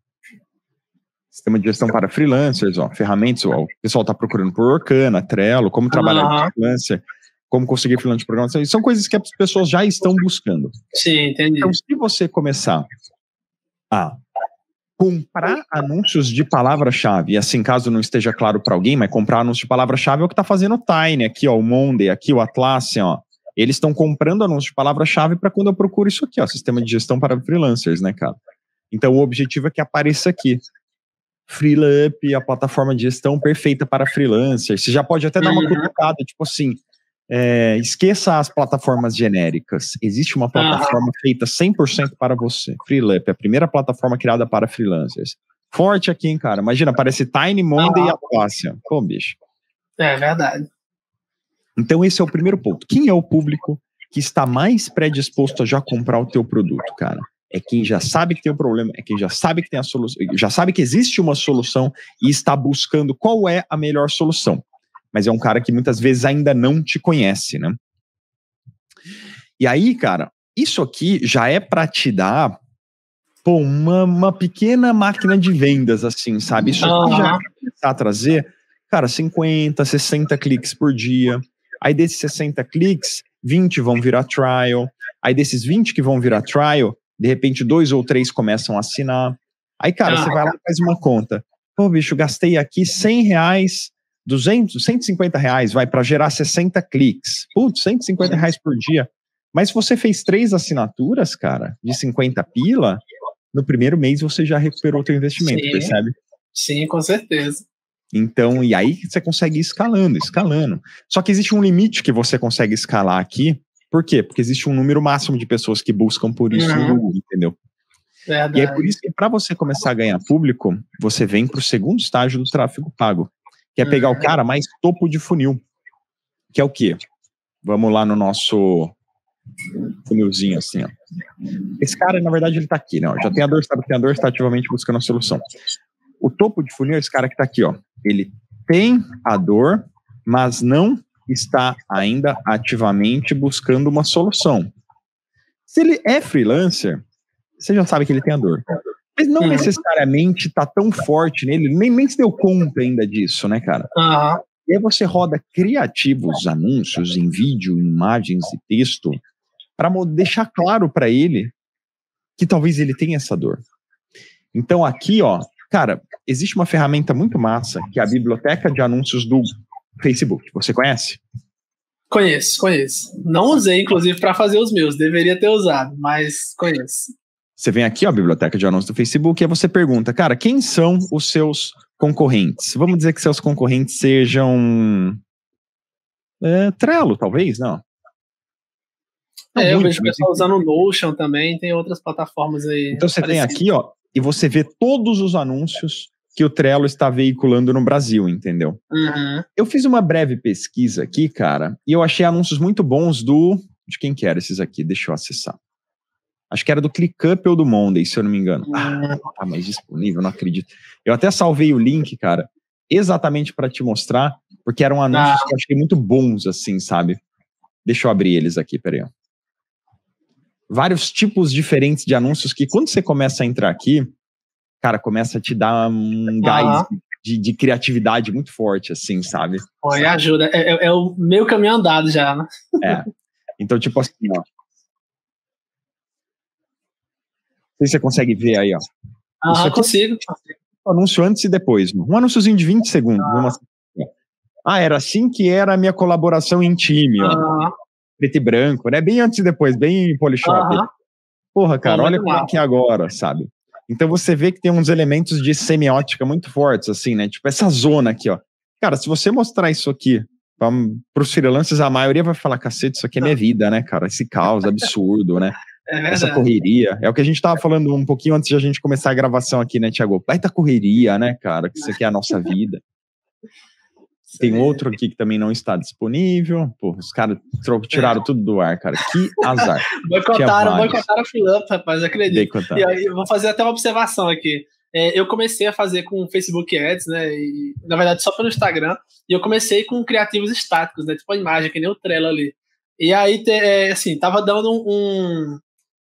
Sistema de gestão para freelancers, ó, ferramentas, ó, o pessoal tá procurando por Workana, Trello, como trabalhar com uhum. freelancer, como conseguir freelancer de programação, são coisas que as pessoas já estão buscando. Sim, entendi. Então, se você começar a comprar anúncios de palavra-chave, e assim, caso não esteja claro para alguém, mas comprar anúncios de palavra-chave é o que tá fazendo o Tiny aqui, ó, o Monday, aqui o Atlassian, ó. Eles estão comprando anúncios de palavra-chave para quando eu procuro isso aqui, ó, sistema de gestão para freelancers, né, cara? Então, o objetivo é que apareça aqui. FreeLup, a plataforma de gestão perfeita para freelancers. Você já pode até dar uma uhum. cutucada, tipo assim, é, esqueça as plataformas genéricas. Existe uma plataforma uhum. feita cem por cento para você. FreeLup, a primeira plataforma criada para freelancers. Forte aqui, hein, cara? Imagina, parece Tiny, Monday uhum. e Atlassian. Pô, bicho. É verdade. Então esse é o primeiro ponto. Quem é o público que está mais predisposto a já comprar o teu produto, cara? É quem já sabe que tem um problema, é quem já sabe que tem a solução, já sabe que existe uma solução e está buscando qual é a melhor solução. Mas é um cara que muitas vezes ainda não te conhece, né? E aí, cara, isso aqui já é para te dar pô, uma, uma pequena máquina de vendas, assim, sabe? Isso aqui já vai começar a trazer, cara, cinquenta, sessenta cliques por dia. Aí desses sessenta cliques, vinte vão virar trial. Aí desses vinte que vão virar trial, de repente dois ou três começam a assinar. Aí, cara, ah, você vai lá e faz uma conta. Pô, bicho, gastei aqui cem reais, duzentos, cento e cinquenta reais, vai para gerar sessenta cliques. Putz, cento e cinquenta reais por dia. Mas se você fez três assinaturas, cara, de cinquenta pila, no primeiro mês você já recuperou o teu investimento, sim, percebe? Sim, com certeza. Então, e aí você consegue ir escalando, escalando. Só que existe um limite que você consegue escalar aqui. Por quê? Porque existe um número máximo de pessoas que buscam por isso uhum. no Google, entendeu? Verdade. E é por isso que para você começar a ganhar público, você vem para o segundo estágio do tráfego pago, que é pegar uhum. o cara mais topo de funil, que é o quê? Vamos lá no nosso funilzinho assim, ó. Esse cara, na verdade, ele tá aqui, né? Já tem a dor, sabe que tem a dor, está ativamente buscando a solução. O topo de funil é esse cara que tá aqui, ó. Ele tem a dor, mas não está ainda ativamente buscando uma solução. Se ele é freelancer, você já sabe que ele tem a dor. Mas não uhum. necessariamente tá tão forte nele, nem, nem se deu conta ainda disso, né, cara? Uhum. E aí você roda criativos anúncios em vídeo, imagens e texto para deixar claro para ele que talvez ele tenha essa dor. Então aqui, ó, cara, existe uma ferramenta muito massa, que é a biblioteca de anúncios do Facebook. Você conhece? Conheço, conheço. Não usei, inclusive, para fazer os meus. Deveria ter usado, mas conheço. Você vem aqui, ó, a biblioteca de anúncios do Facebook, e aí você pergunta, cara, quem são os seus concorrentes? Vamos dizer que seus concorrentes sejam é, Trello, talvez, não? não é, muito, eu vejo o pessoal usando o Notion também, tem outras plataformas aí. Então você parecidas. Tem aqui, ó, e você vê todos os anúncios que o Trello está veiculando no Brasil, entendeu? Uhum. Eu fiz uma breve pesquisa aqui, cara, e eu achei anúncios muito bons do... De quem que era esses aqui? Deixa eu acessar. Acho que era do ClickUp ou do Monday, se eu não me engano. Uhum. Ah, tá mais disponível, não acredito. Eu até salvei o link, cara, exatamente para te mostrar, porque eram anúncios ah. que eu achei muito bons, assim, sabe? Deixa eu abrir eles aqui, peraí. Vários tipos diferentes de anúncios que quando você começa a entrar aqui, cara, começa a te dar um gás uhum. de, de criatividade muito forte, assim, sabe? Pô, e ajuda. É, é, é o meio caminho andado já, né? É. Então, tipo assim, ó. Não sei se você consegue ver aí, ó. Ah, consigo. Um anúncio antes e depois. Um anúnciozinho de vinte segundos. Ah, ah era assim que era a minha colaboração em time, ó. Ah. Preto e branco, né? Bem antes e depois, bem Polishop. Ah. Porra, cara, olha como é que é agora, sabe? Então você vê que tem uns elementos de semiótica muito fortes, assim, né? Tipo essa zona aqui, ó. Cara, se você mostrar isso aqui para os freelancers, a maioria vai falar, cacete, isso aqui é minha vida, né, cara? Esse caos absurdo, né? É essa correria. É o que a gente tava falando um pouquinho antes de a gente começar a gravação aqui, né, Thiago? Baita correria, né, cara? Que isso aqui é a nossa vida. Tem outro aqui que também não está disponível. Pô, os caras tiraram tudo do ar, cara. Que azar. Boicotaram, boicotaram a Filamp, rapaz, acredito. E aí, eu vou fazer até uma observação aqui. É, eu comecei a fazer com Facebook Ads, né? E, na verdade, só pelo Instagram. E eu comecei com criativos estáticos, né? Tipo a imagem, que nem o Trello ali. E aí, é, assim, tava dando um,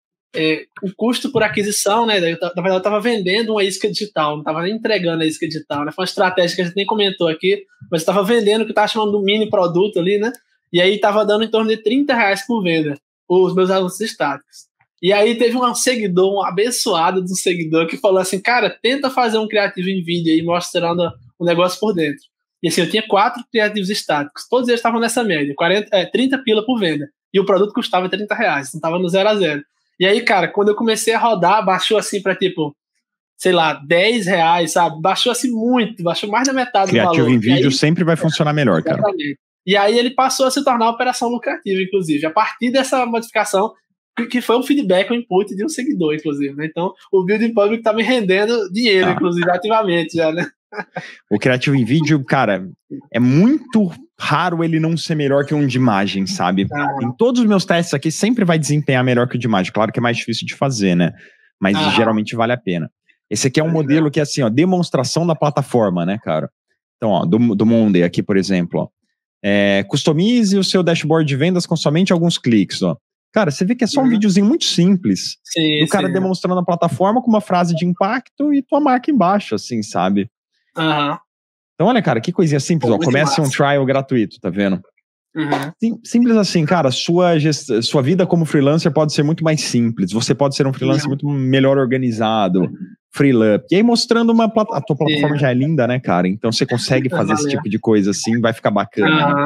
é, um custo por aquisição, né? Eu, na verdade, eu tava vendendo uma isca digital, não tava nem entregando a isca digital, né? Foi uma estratégia que a gente nem comentou aqui, mas eu tava vendendo o que eu tava chamando de um mini produto ali, né? E aí tava dando em torno de trinta reais por venda, os meus anúncios estáticos. E aí teve um seguidor, um abençoado de um seguidor que falou assim, cara, tenta fazer um criativo em vídeo aí, mostrando o negócio por dentro. E assim, eu tinha quatro criativos estáticos, todos eles estavam nessa média, quarenta, é, trinta pila por venda, e o produto custava trinta reais, então tava no zero a zero. E aí, cara, quando eu comecei a rodar, baixou assim pra tipo, sei lá, dez reais, sabe? Baixou assim muito, baixou mais da metade criativo do valor. Criativo em vídeo aí, sempre vai funcionar melhor, cara. Exatamente. E aí ele passou a se tornar uma operação lucrativa, inclusive, a partir dessa modificação, que foi um feedback, um input de um seguidor, inclusive, né? Então, o Building Public tá me rendendo dinheiro, ah. inclusive, ativamente já, né? O criativo em vídeo, cara, é muito raro ele não ser melhor que um de imagem, sabe? Ah. Em todos os meus testes aqui, sempre vai desempenhar melhor que o de imagem. Claro que é mais difícil de fazer, né? Mas ah. geralmente vale a pena. Esse aqui é um modelo que é assim, ó, demonstração da plataforma, né, cara? Então, ó, do, do Monday aqui, por exemplo, ó. É, customize o seu dashboard de vendas com somente alguns cliques, ó. Cara, você vê que é só um uhum. videozinho muito simples. Sim, do cara sim. demonstrando a plataforma com uma frase de impacto e tua marca embaixo, assim, sabe? Uhum. Então, olha, cara, que coisinha simples, ó. Comece um trial gratuito, tá vendo? Uhum. Sim, simples assim, cara, sua, gest... sua vida como freelancer pode ser muito mais simples. Você pode ser um freelancer uhum. muito melhor organizado, freelance. E aí mostrando uma plat... a tua plataforma Sim. já é linda, né, cara? Então você consegue fazer esse tipo de coisa assim, vai ficar bacana. Uhum. Né?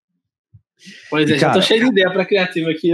Pois é, e, já cara, tô cheio de ideia pra criativo aqui.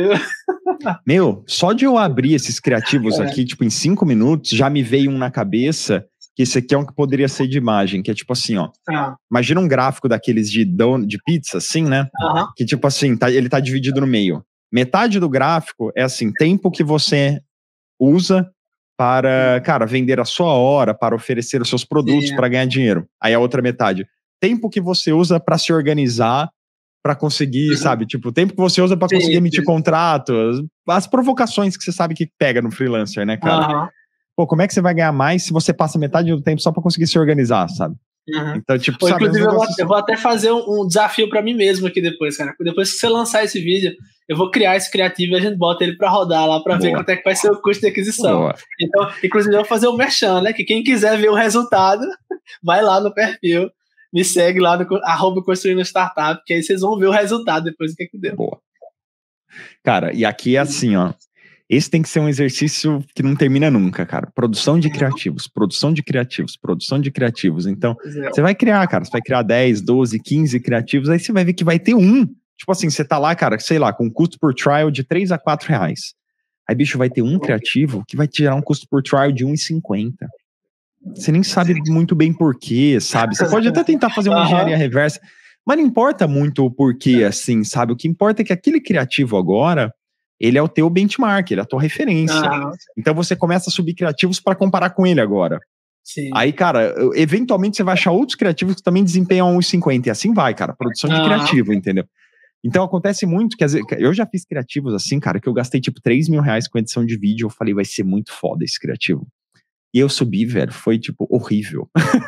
Meu, só de eu abrir esses criativos é. aqui, tipo, em cinco minutos, já me veio um na cabeça que esse aqui é um que poderia ser de imagem, que é tipo assim, ó. Ah. Imagina um gráfico daqueles de, don, de pizza, assim, né? Uhum. Que tipo assim, tá, ele tá dividido no meio. Metade do gráfico é assim, tempo que você usa para, cara, vender a sua hora, para oferecer os seus produtos, para ganhar dinheiro. Aí a outra metade, tempo que você usa para se organizar, para conseguir, uhum. sabe? Tipo, o tempo que você usa para conseguir emitir sim. contratos, as provocações que você sabe que pega no freelancer, né, cara? Uhum. Pô, como é que você vai ganhar mais se você passa metade do tempo só para conseguir se organizar, sabe? Uhum. Então, tipo, Pô, sabe, inclusive, eu vou, eu vou até fazer um, um desafio para mim mesmo aqui depois, cara. Depois que você lançar esse vídeo, eu vou criar esse criativo e a gente bota ele para rodar lá para ver quanto é que vai ser o custo de aquisição. Boa. Então, inclusive, eu vou fazer um merchan, né? Que quem quiser ver o resultado, vai lá no perfil, me segue lá no arroba construindo startup, que aí vocês vão ver o resultado depois do que, que deu. Boa. Cara, e aqui é assim, ó. Esse tem que ser um exercício que não termina nunca, cara. Produção de criativos, produção de criativos, produção de criativos. Então, você vai criar, cara. Você vai criar dez, doze, quinze criativos, aí você vai ver que vai ter um. Tipo assim, você tá lá, cara, sei lá, com um custo por trial de três a quatro reais. Aí, bicho, vai ter um criativo que vai te gerar um custo por trial de um real e cinquenta. Você nem sabe muito bem porquê, sabe? Você pode até tentar fazer uma engenharia reversa, mas não importa muito o porquê, assim, sabe? O que importa é que aquele criativo agora, ele é o teu benchmark, ele é a tua referência. Ah. Então você começa a subir criativos para comparar com ele agora. Sim. Aí, cara, eventualmente você vai achar outros criativos que também desempenham um real e cinquenta. E assim vai, cara. Produção de ah. criativo, entendeu? Então acontece muito que eu já fiz criativos assim, cara, que eu gastei tipo três mil reais com edição de vídeo. Eu falei, vai ser muito foda esse criativo. E eu subi, velho, foi tipo horrível.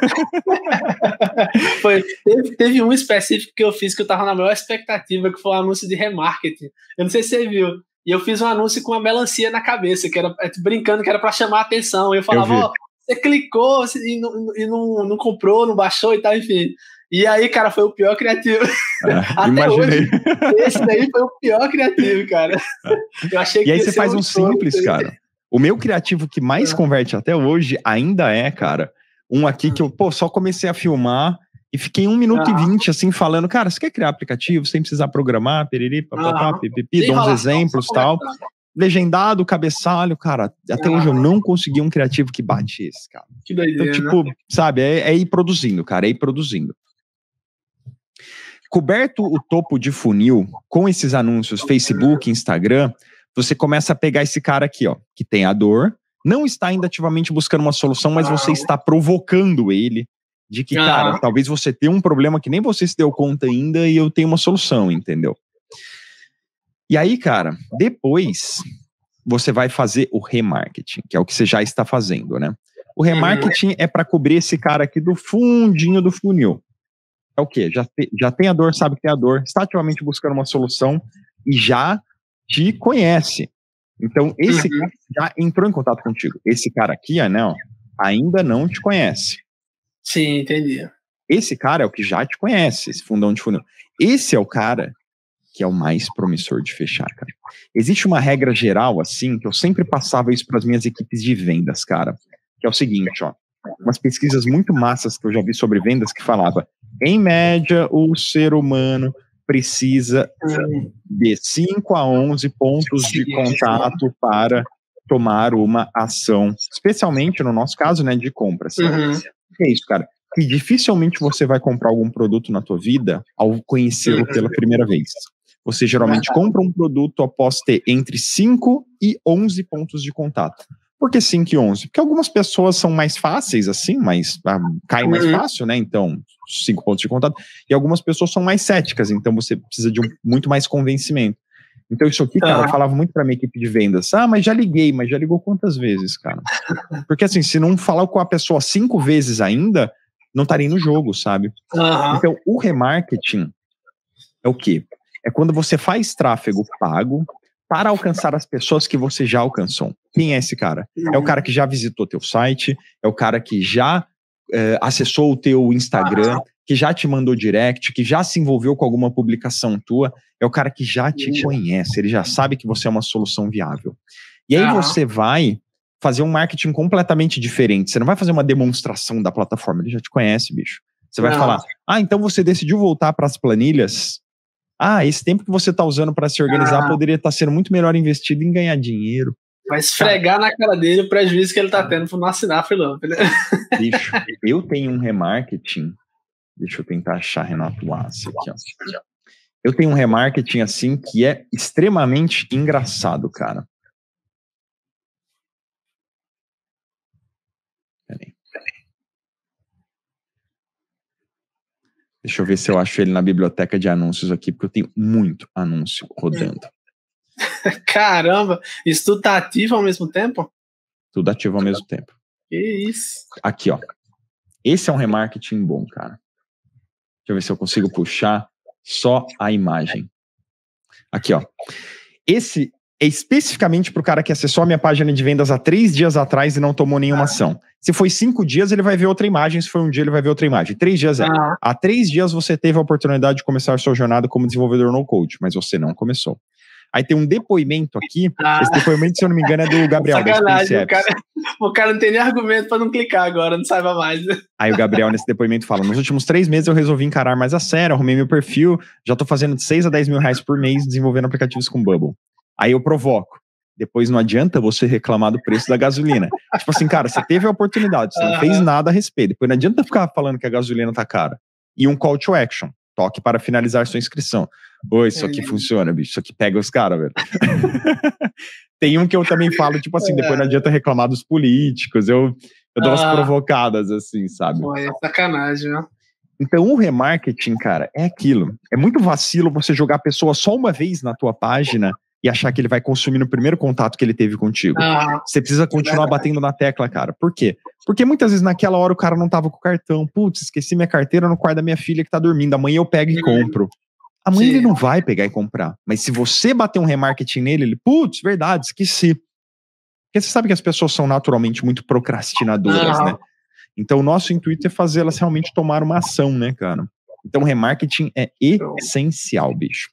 foi, teve, teve um específico que eu fiz que eu tava na maior expectativa, que foi um anúncio de remarketing. Eu não sei se você viu. E eu fiz um anúncio com uma melancia na cabeça, que era brincando que era para chamar a atenção. E eu falava, ó, oh, você clicou e, não, e não, não comprou, não baixou e tal, enfim. E aí, cara, foi o pior criativo. É, Até imaginei. Hoje, esse daí foi o pior criativo, cara. Eu achei que e aí você faz um simples, cara. O meu criativo que mais é. converte até hoje ainda é, cara, um aqui que eu, pô, só comecei a filmar e fiquei um minuto ah. e vinte, assim, falando, cara, você quer criar aplicativo sem precisar programar, piriri, papapá, ah. pipipi, dou uns exemplos e tal. Legendado, cabeçalho, cara, até ah. hoje eu não consegui um criativo que bate esse, cara. Que doideira, então, tipo, né? sabe, é, é ir produzindo, cara, é ir produzindo. Coberto o topo de funil com esses anúncios Facebook, Instagram, você começa a pegar esse cara aqui, ó, que tem a dor, não está ainda ativamente buscando uma solução, mas você está provocando ele de que, cara, talvez você tenha um problema que nem você se deu conta ainda e eu tenho uma solução, entendeu? E aí, cara, depois você vai fazer o remarketing, que é o que você já está fazendo, né? O remarketing é para cobrir esse cara aqui do fundinho do funil. É o quê? Já, te, já tem a dor, sabe que tem a dor, está ativamente buscando uma solução e já te conhece. Então, esse uhum. cara já entrou em contato contigo. Esse cara aqui, né, ó, ainda não te conhece. Sim, entendi. Esse cara é o que já te conhece, esse fundão de funil. Esse é o cara que é o mais promissor de fechar, cara. Existe uma regra geral, assim, que eu sempre passava isso para as minhas equipes de vendas, cara, que é o seguinte, ó, umas pesquisas muito massas que eu já vi sobre vendas que falava, em média, o ser humano precisa de cinco a onze pontos de contato para tomar uma ação, especialmente no nosso caso, né, de compra. Assim. Uhum. O que é isso, cara? Que dificilmente você vai comprar algum produto na tua vida ao conhecê-lo uhum. pela primeira vez. Você geralmente compra um produto após ter entre cinco e onze pontos de contato. Por que cinco e onze? Porque algumas pessoas são mais fáceis, assim, mas ah, cai mais uhum. fácil, né? Então, cinco pontos de contato. E algumas pessoas são mais céticas, então você precisa de um, muito mais convencimento. Então, isso aqui, cara, uhum. eu falava muito pra minha equipe de vendas. Ah, mas já liguei, mas já ligou quantas vezes, cara? Porque, assim, se não falar com a pessoa cinco vezes ainda, não estaria no jogo, sabe? Uhum. Então, o remarketing é o quê? É quando você faz tráfego pago para alcançar as pessoas que você já alcançou. Quem é esse cara? É o cara que já visitou teu site, é o cara que já eh, acessou o teu Instagram, que já te mandou direct, que já se envolveu com alguma publicação tua, é o cara que já te conhece, ele já sabe que você é uma solução viável. E aí você vai fazer um marketing completamente diferente, você não vai fazer uma demonstração da plataforma, ele já te conhece, bicho. Você vai falar, ah, então você decidiu voltar para as planilhas? Ah, esse tempo que você está usando para se organizar ah. poderia estar tá sendo muito melhor investido em ganhar dinheiro. Vai esfregar na cara dele o prejuízo que ele tá tendo por não assinar a freelancer. Bicho, eu tenho um remarketing. Deixa eu tentar achar Renato Wassi aqui, ó. Eu tenho um remarketing assim que é extremamente engraçado, cara. Peraí. Deixa eu ver se eu acho ele na biblioteca de anúncios aqui, porque eu tenho muito anúncio rodando. Caramba, isso tudo tá ativo ao mesmo tempo? Tudo ativo ao mesmo tempo. Que isso? Aqui, ó. Esse é um remarketing bom, cara. Deixa eu ver se eu consigo puxar só a imagem. Aqui, ó. Esse é especificamente para o cara que acessou a minha página de vendas há três dias atrás e não tomou nenhuma ação. Se foi cinco dias, ele vai ver outra imagem. Se foi um dia, ele vai ver outra imagem. Três dias é. Ah. Há três dias você teve a oportunidade de começar a sua jornada como desenvolvedor no Code, mas você não começou. Aí tem um depoimento aqui. Ah. Esse depoimento, se eu não me engano, é do Gabriel. Sacanagem, o cara, o cara não tem nem argumento para não clicar agora, não saiba mais. Aí o Gabriel, nesse depoimento, fala: nos últimos três meses eu resolvi encarar mais a sério, arrumei meu perfil, já tô fazendo de seis a dez mil reais por mês desenvolvendo aplicativos com Bubble. Aí eu provoco. Depois não adianta você reclamar do preço da gasolina. Tipo assim, cara, você teve a oportunidade, você uhum. não fez nada a respeito. Depois não adianta ficar falando que a gasolina tá cara. E um call to action. Toque para finalizar sua inscrição. Oi, isso aqui é. funciona, bicho. Isso aqui pega os caras, velho. Tem um que eu também falo, tipo assim, depois não adianta reclamar dos políticos. Eu, eu dou umas ah. provocadas, assim, sabe? Pô, é sacanagem, né? Então, o remarketing, cara, é aquilo. É muito vacilo você jogar a pessoa só uma vez na tua página e achar que ele vai consumir no primeiro contato que ele teve contigo. Ah, você precisa continuar é batendo na tecla, cara. Por quê? Porque muitas vezes naquela hora o cara não tava com o cartão. Putz, esqueci minha carteira no quarto da minha filha que tá dormindo. Amanhã eu pego e compro. Amanhã Sim. ele não vai pegar e comprar. Mas se você bater um remarketing nele, ele, putz, verdade, esqueci. Porque você sabe que as pessoas são naturalmente muito procrastinadoras, ah. né? Então o nosso intuito é fazer elas realmente tomar uma ação, né, cara? Então o remarketing é essencial, bicho.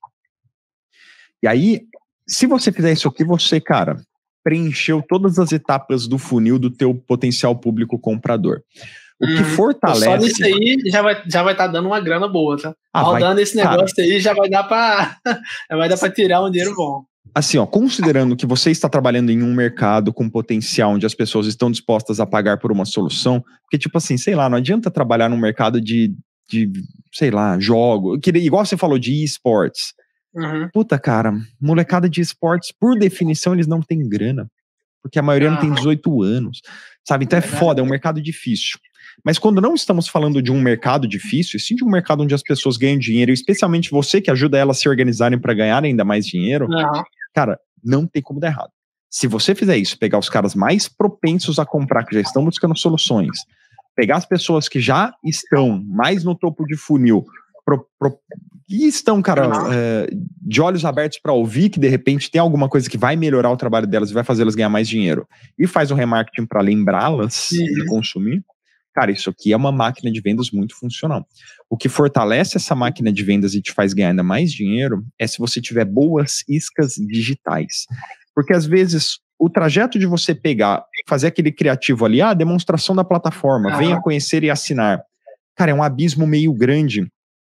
E aí, se você fizer isso aqui, você, cara, preencheu todas as etapas do funil do teu potencial público comprador. O que hum, fortalece... Só nisso aí já vai estar já vai tá dando uma grana boa, tá? Ah, Rodando vai... esse negócio cara, aí já vai dar para vai dar para tirar um dinheiro bom. Assim, ó, considerando que você está trabalhando em um mercado com potencial onde as pessoas estão dispostas a pagar por uma solução, porque tipo assim, sei lá, não adianta trabalhar num mercado de, de sei lá, jogo, que, igual você falou de esportes. Uhum. Puta, cara, molecada de esportes, por definição, eles não têm grana. Porque a maioria ah. não tem dezoito anos, sabe? Então é foda, é um mercado difícil. Mas quando não estamos falando de um mercado difícil, e sim de um mercado onde as pessoas ganham dinheiro, e especialmente você que ajuda elas a se organizarem para ganhar ainda mais dinheiro, uhum. cara, não tem como dar errado. Se você fizer isso, pegar os caras mais propensos a comprar, que já estão buscando soluções, pegar as pessoas que já estão mais no topo de funil, pro, pro, e estão, cara, uhum. é, de olhos abertos para ouvir que de repente tem alguma coisa que vai melhorar o trabalho delas e vai fazer elas ganhar mais dinheiro, e faz um remarketing para lembrá-las uhum. de consumir, cara, isso aqui é uma máquina de vendas muito funcional. O que fortalece essa máquina de vendas e te faz ganhar ainda mais dinheiro é se você tiver boas iscas digitais. Porque às vezes o trajeto de você pegar, fazer aquele criativo ali, ah, demonstração da plataforma, ah. venha conhecer e assinar. Cara, é um abismo meio grande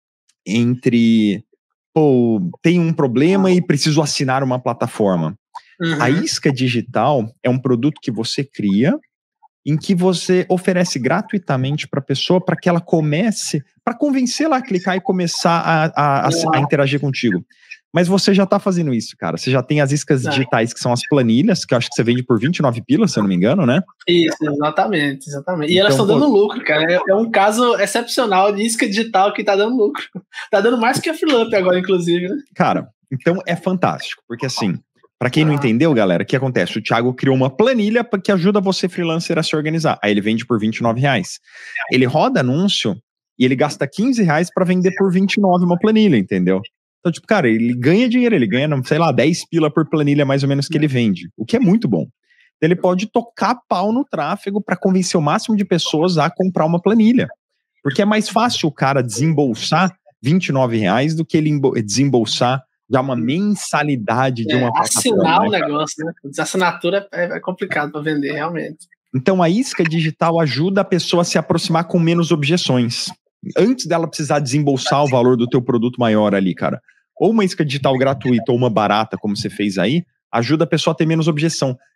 entre, pô, tem um problema e preciso assinar uma plataforma. Uhum. A isca digital é um produto que você cria, em que você oferece gratuitamente para a pessoa para que ela comece, para convencê-la a clicar e começar a, a, a, a interagir contigo. Mas você já está fazendo isso, cara. Você já tem as iscas digitais, que são as planilhas, que eu acho que você vende por vinte e nove pilas, se eu não me engano, né? Isso, exatamente, exatamente. E então, elas estão dando lucro, cara. É, é um caso excepcional de isca digital que está dando lucro. Está dando mais que a Freelancer agora, inclusive, né? Cara, então é fantástico, porque assim, para quem não entendeu, galera, o que acontece? O Thiago criou uma planilha que ajuda você, freelancer, a se organizar. Aí ele vende por vinte e nove reais. Ele roda anúncio e ele gasta quinze reais para vender por vinte e nove uma planilha, entendeu? Então, tipo, cara, ele ganha dinheiro, ele ganha, sei lá, dez pila por planilha mais ou menos que ele vende, o que é muito bom. Ele pode tocar pau no tráfego para convencer o máximo de pessoas a comprar uma planilha. Porque é mais fácil o cara desembolsar vinte e nove reais do que ele desembolsar já uma mensalidade de uma é, plataforma. Assinar o um negócio, né? Assinatura é, é complicado para vender, realmente. Então a isca digital ajuda a pessoa a se aproximar com menos objeções. Antes dela precisar desembolsar o valor do teu produto maior ali, cara. Ou uma isca digital gratuita ou uma barata, como você fez aí, ajuda a pessoa a ter menos objeção.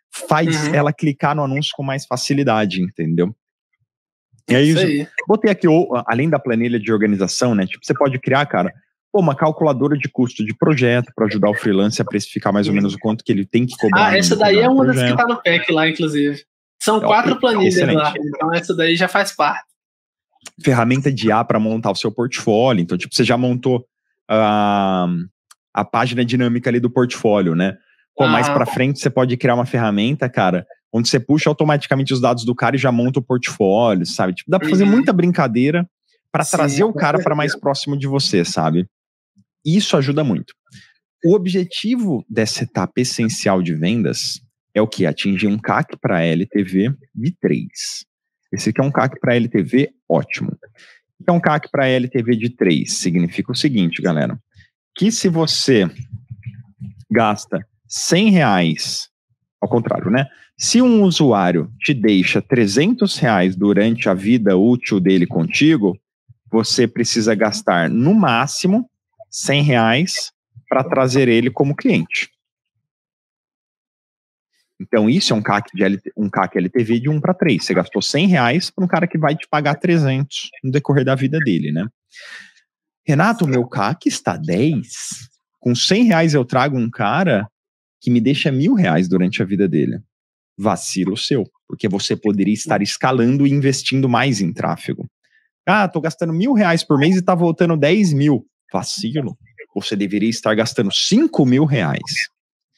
faz Uhum. ela clicar no anúncio com mais facilidade, entendeu? E aí, Isso aí. botei aqui, além da planilha de organização, né? Tipo, você pode criar, cara, pô, uma calculadora de custo de projeto para ajudar o freelancer a precificar mais ou menos o quanto que ele tem que cobrar. Ah, essa no daí é uma das que projeto. tá no pack lá, inclusive. São É, quatro ok, planilhas excelente. lá, então essa daí já faz parte. Ferramenta de I A para montar o seu portfólio. Então, tipo, você já montou a, a página dinâmica ali do portfólio, né? Pô, mais Ah. para frente você pode criar uma ferramenta, cara, onde você puxa automaticamente os dados do cara e já monta o portfólio, sabe? Tipo, dá para fazer Uhum. muita brincadeira para Sim, trazer o com cara para certeza. mais próximo de você, sabe? Isso ajuda muito. O objetivo dessa etapa essencial de vendas é o que? Atingir um C A C para L T V de três. Esse aqui é um C A C para L T V ótimo. Então, um C A C para L T V de três significa o seguinte, galera, que se você gasta cem reais, ao contrário, né? Se um usuário te deixa trezentos reais durante a vida útil dele contigo, você precisa gastar, no máximo, cem reais para trazer ele como cliente. Então, isso é um C A C, de L T, um C A C L T V de um para três. Você gastou cem reais para um cara que vai te pagar trezentos no decorrer da vida dele, né? Renato, meu C A C está dez. Com cem reais eu trago um cara que me deixa mil reais durante a vida dele. Vacilo seu, porque você poderia estar escalando e investindo mais em tráfego. Ah, tô gastando mil reais por mês e tá voltando dez mil. Vacilo. Você deveria estar gastando cinco mil reais.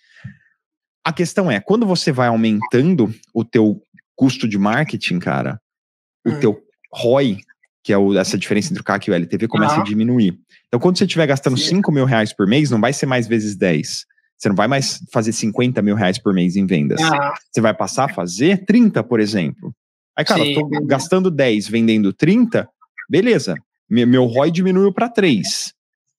A questão é, quando você vai aumentando o teu custo de marketing, cara, o Hum. teu R O I, que é o, essa diferença entre o C A C e o L T V, começa Uhum. a diminuir. Então, quando você estiver gastando Sim. cinco mil reais por mês, não vai ser mais vezes dez. Você não vai mais fazer cinquenta mil reais por mês em vendas. Uhum. Você vai passar a fazer trinta, por exemplo. Aí, cara, Sim. eu tô gastando dez, vendendo trinta, beleza. Meu R O I diminuiu para três.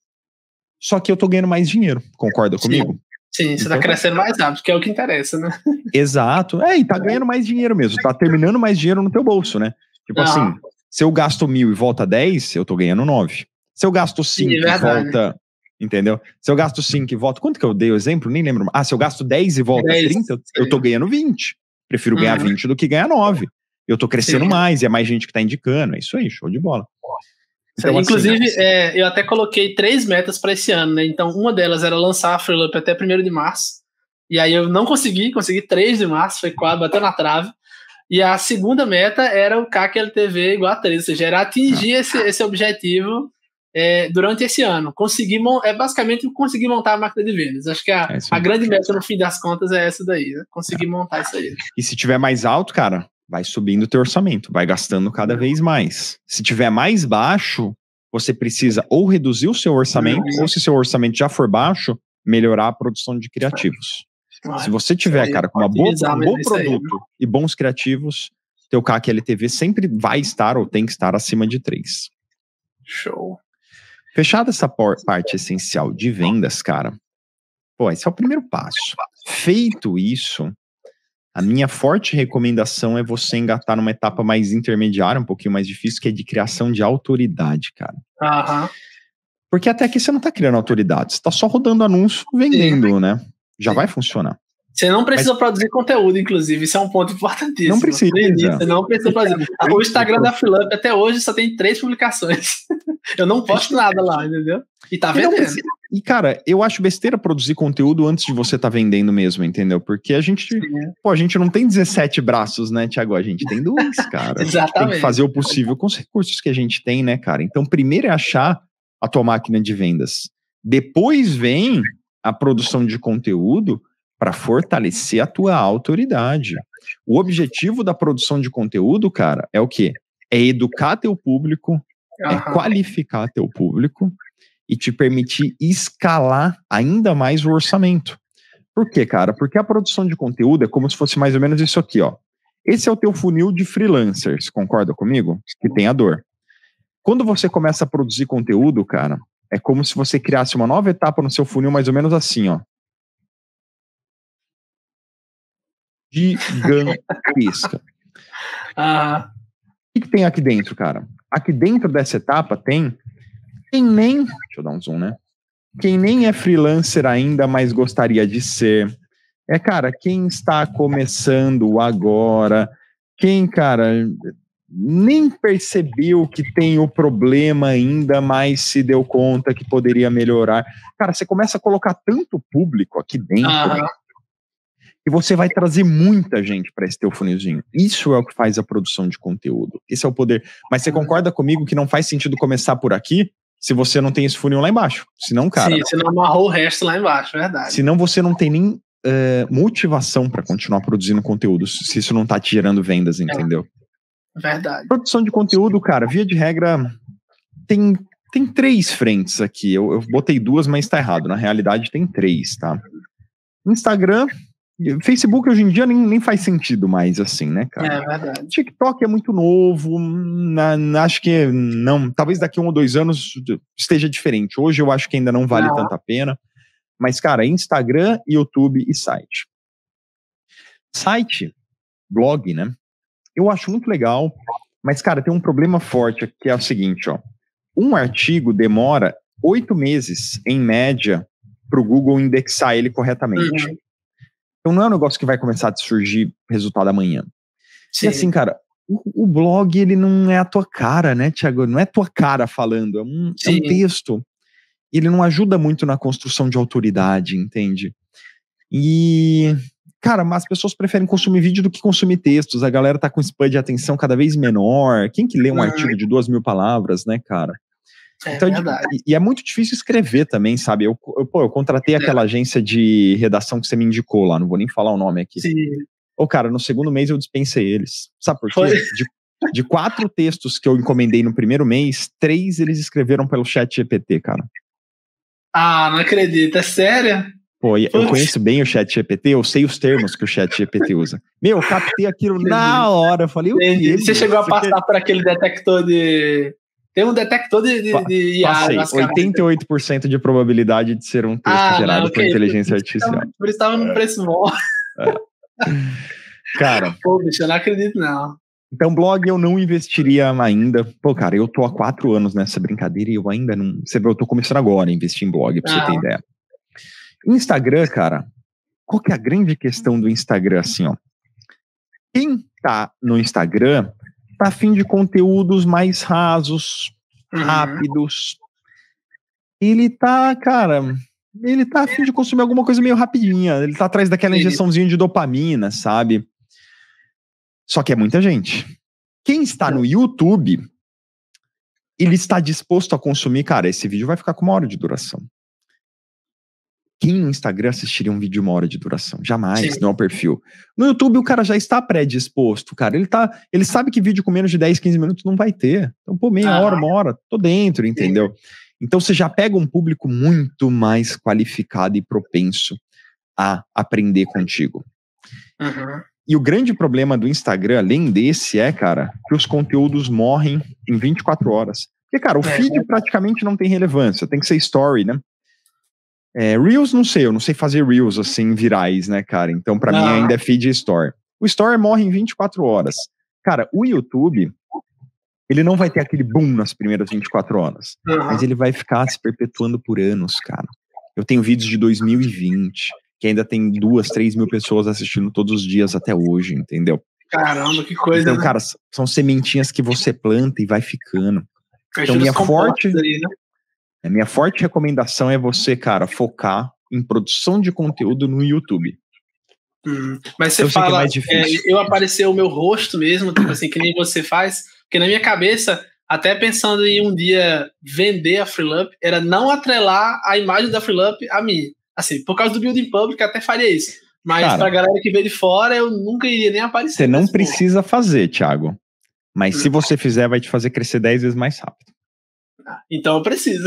Só que eu tô ganhando mais dinheiro. Concorda Sim. comigo? Sim, você Então, tá crescendo mais rápido, que é o que interessa, né? Exato. É, e tá ganhando mais dinheiro mesmo. Tá terminando mais dinheiro no teu bolso, né? Tipo Uhum. assim, se eu gasto mil e volta dez, eu tô ganhando nove. Se eu gasto cinco Sim, é e volta... Entendeu? Se eu gasto cinco e volta... Quanto que eu dei o exemplo? Nem lembro. Ah, se eu gasto dez e volta dez, trinta, sim. eu tô ganhando vinte. Prefiro ganhar Uhum. vinte do que ganhar nove. Eu tô crescendo Sim. mais, e é mais gente que tá indicando. É isso aí, show de bola. Então, inclusive, assim, é, eu até coloquei três metas para esse ano, né? Então, uma delas era lançar a Freelup até primeiro de março. E aí eu não consegui, consegui três de março, foi quase, bateu na trave. E a segunda meta era o C A C L T V igual a três, ou seja, era atingir esse, esse objetivo é, durante esse ano. Conseguir, é basicamente conseguir montar a máquina de vendas. Acho que a, é a grande meta, no fim das contas, é essa daí, né? Conseguir é. montar isso aí. E se tiver mais alto, cara, vai subindo o teu orçamento, vai gastando cada vez mais. Se tiver mais baixo, você precisa ou reduzir o seu orçamento, uhum. ou se seu orçamento já for baixo, melhorar a produção de criativos. Ah, se você tiver, aí, cara, com uma boa, um bom produto aí, e bons criativos, teu C A C L T V sempre vai estar ou tem que estar acima de três. Show. Fechada essa parte essencial de vendas, cara, pô, esse é o primeiro passo. Feito isso, a minha forte recomendação é você engatar numa etapa mais intermediária, um pouquinho mais difícil, que é de criação de autoridade, cara. Aham. Porque até aqui você não tá criando autoridade, você tá só rodando anúncio, vendendo, Sim. né? Já Sim. vai funcionar. Você não precisa Mas... produzir conteúdo, inclusive, isso é um ponto importantíssimo. Não precisa. Você não precisa produzir. O Instagram da Freelup até hoje só tem três publicações. Eu não posto nada lá, entendeu? E tá vendendo. E, cara, eu acho besteira produzir conteúdo antes de você tá vendendo mesmo, entendeu? Porque a gente, Sim. pô, a gente não tem dezessete braços, né, Thiago? A gente tem dois, cara. Exatamente. Tem que fazer o possível com os recursos que a gente tem, né, cara? Então, primeiro é achar a tua máquina de vendas. Depois vem a produção de conteúdo para fortalecer a tua autoridade. O objetivo da produção de conteúdo, cara, é o quê? É educar teu público, uhum. é qualificar teu público e te permitir escalar ainda mais o orçamento. Por quê, cara? Porque a produção de conteúdo é como se fosse mais ou menos isso aqui, ó. Esse é o teu funil de freelancers, concorda comigo? Que tem a dor. Quando você começa a produzir conteúdo, cara, é como se você criasse uma nova etapa no seu funil mais ou menos assim, ó. Gigantesca. Ah. O que, que tem aqui dentro, cara? Aqui dentro dessa etapa tem quem nem, deixa eu dar um zoom, né? Quem nem é freelancer ainda, mas gostaria de ser, É, cara, quem está começando agora, quem, cara, nem percebeu que tem o problema ainda, mas se deu conta que poderia melhorar. Cara, você começa a colocar tanto público aqui dentro, Aham. que você vai trazer muita gente para esse teu funilzinho. Isso é o que faz a produção de conteúdo. Esse é o poder. Mas você concorda comigo que não faz sentido começar por aqui se você não tem esse funil lá embaixo? Senão, cara... Sim, você não amarrou o resto lá embaixo, verdade. Senão você não tem nem uh, motivação para continuar produzindo conteúdo, se isso não tá te gerando vendas, entendeu? É, verdade. Produção de conteúdo, cara, via de regra, tem, tem três frentes aqui. Eu, eu botei duas, mas tá errado. Na realidade, tem três, tá? Instagram... Facebook hoje em dia nem, nem faz sentido mais assim, né, cara? É verdade. TikTok é muito novo, na, na, acho que não, talvez daqui a um ou dois anos esteja diferente. Hoje eu acho que ainda não vale não. tanta pena, mas, cara, Instagram, YouTube e site. Site, blog, né? Eu acho muito legal, mas, cara, tem um problema forte que é o seguinte, ó. Um artigo demora oito meses, em média, para o Google indexar ele corretamente. Uhum. Então não é um negócio que vai começar a surgir resultado amanhã. Sim. E assim, cara, o, o blog, ele não é a tua cara, né, Thiago? Não é a tua cara falando, é um, é um texto. Ele não ajuda muito na construção de autoridade, entende? E, cara, mas as pessoas preferem consumir vídeo do que consumir textos. A galera tá com span de atenção cada vez menor. Quem que lê um uhum. artigo de duas mil palavras, né, cara? É então, verdade. E, e é muito difícil escrever também, sabe? Eu, eu, pô, eu contratei é. aquela agência de redação que você me indicou lá, não vou nem falar o nome aqui. Sim. Ô, cara, no segundo mês eu dispensei eles. Sabe por quê? De, de quatro textos que eu encomendei no primeiro mês, três eles escreveram pelo chat G P T, cara. Ah, não acredito, é sério? Pô, eu Putz. conheço bem o chat G P T, eu sei os termos que o chat G P T usa. Meu, eu captei aquilo Entendi. na hora, eu falei, o que? Você chegou a passar quer... por aquele detector de... Tem um detector de, de, de I A. Passei, oitenta e oito por cento de probabilidade de ser um texto ah, gerado não, okay. por inteligência por artificial. Tava, por isso estava no preço bom. É. Cara... Pô, bicho, eu não acredito, não. Então, blog eu não investiria ainda. Pô, cara, eu tô há quatro anos nessa brincadeira e eu ainda não... Você vê, eu tô começando agora a investir em blog, pra ah. você ter ideia. Instagram, cara, qual que é a grande questão do Instagram, assim, ó? Quem tá no Instagram... tá a fim de conteúdos mais rasos, uhum. rápidos. Ele tá, cara, ele tá a fim de consumir alguma coisa meio rapidinha. Ele tá atrás daquela injeçãozinha de dopamina, sabe? Só que é muita gente. Quem está no YouTube, ele está disposto a consumir, cara, esse vídeo vai ficar com uma hora de duração. Quem no Instagram assistiria um vídeo de uma hora de duração? Jamais, Sim. não é o perfil. No YouTube o cara já está predisposto, cara. Ele, tá, ele sabe que vídeo com menos de dez, quinze minutos não vai ter. Então, pô, meia ah. hora, uma hora, tô dentro, entendeu? Sim. Então você já pega um público muito mais qualificado e propenso a aprender contigo. Uhum. E o grande problema do Instagram, além desse, é, cara, que os conteúdos morrem em vinte e quatro horas. Porque, cara, o é, feed é. praticamente não tem relevância. Tem que ser story, né? É, Reels, não sei, eu não sei fazer Reels assim, virais, né, cara? Então, pra não. mim, ainda é feed e Story. O Story morre em vinte e quatro horas. Cara, o YouTube, ele não vai ter aquele boom nas primeiras vinte e quatro horas. Uhum. Mas ele vai ficar se perpetuando por anos, cara. Eu tenho vídeos de dois mil e vinte, que ainda tem duas, três mil pessoas assistindo todos os dias até hoje, entendeu? Caramba, que coisa, Então, né? cara, são sementinhas que você planta e vai ficando. Então, minha forte... Aí, né? A minha forte recomendação é você, cara, focar em produção de conteúdo no YouTube. Hum, mas você eu fala, é é, eu aparecer o meu rosto mesmo, tipo assim, que nem você faz, porque na minha cabeça, até pensando em um dia vender a Freelup, era não atrelar a imagem da Freelup a mim. Assim, por causa do Building Public, até faria isso. Mas cara, pra galera que vê de fora, eu nunca iria nem aparecer. Você não precisa ponto. fazer, Thiago. Mas hum. se você fizer, vai te fazer crescer dez vezes mais rápido. Então eu preciso.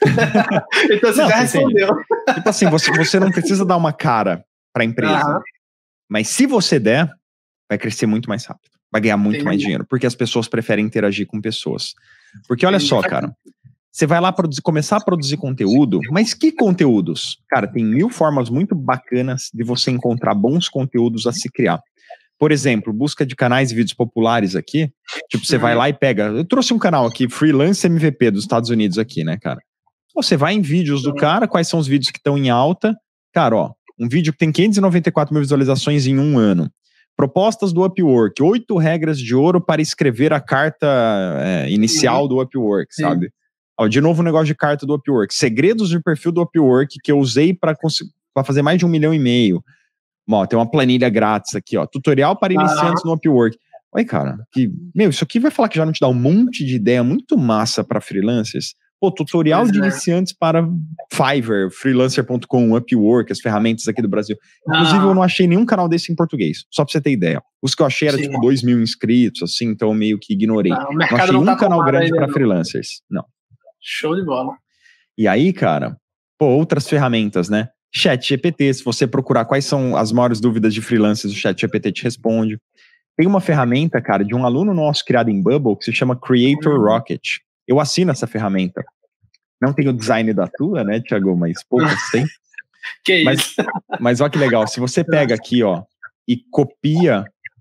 Então você não, já você respondeu. Entende? Tipo assim, você, você não precisa dar uma cara pra empresa. Uhum. Mas se você der, vai crescer muito mais rápido. Vai ganhar muito Entendi. mais dinheiro. Porque as pessoas preferem interagir com pessoas. Porque olha Entendi. só, cara. Você vai lá produzir, começar a produzir conteúdo. Mas que conteúdos? Cara, tem mil formas muito bacanas de você encontrar bons conteúdos a se criar. Por exemplo, busca de canais e vídeos populares aqui. Tipo, você uhum. vai lá e pega... Eu trouxe um canal aqui, Freelance M V P dos Estados Unidos aqui, né, cara? Você vai em vídeos do cara, quais são os vídeos que estão em alta. Cara, ó, um vídeo que tem quinhentas e noventa e quatro mil visualizações em um ano. Propostas do Upwork, oito regras de ouro para escrever a carta é, inicial uhum. do Upwork, Sim. sabe? Ó, de novo o negócio de carta do Upwork. Segredos de perfil do Upwork que eu usei para fazer mais de um milhão e meio. Ó, tem uma planilha grátis aqui, ó. Tutorial para iniciantes ah. no Upwork. Olha, cara, que, meu, isso aqui vai falar que já não te dá um monte de ideia muito massa para freelancers. Pô, tutorial pois de é. iniciantes para Fiverr, freelancer ponto com, Upwork, as ferramentas aqui do Brasil. Inclusive, ah. eu não achei nenhum canal desse em português, só pra você ter ideia. Os que eu achei era Sim. tipo dois mil inscritos, assim, então eu meio que ignorei. Ah, não achei não tá um canal grande para freelancers, não. Show de bola. E aí, cara, pô, outras ferramentas, né? ChatGPT, se você procurar quais são as maiores dúvidas de freelancers, o ChatGPT te responde. Tem uma ferramenta, cara, de um aluno nosso criado em Bubble que se chama Creator uhum. Rocket. Eu assino essa ferramenta. Não tenho o design da tua, né, Thiago? Mas poucas tem. Que mas, isso? Mas olha que legal. Se você pega aqui, ó, e copia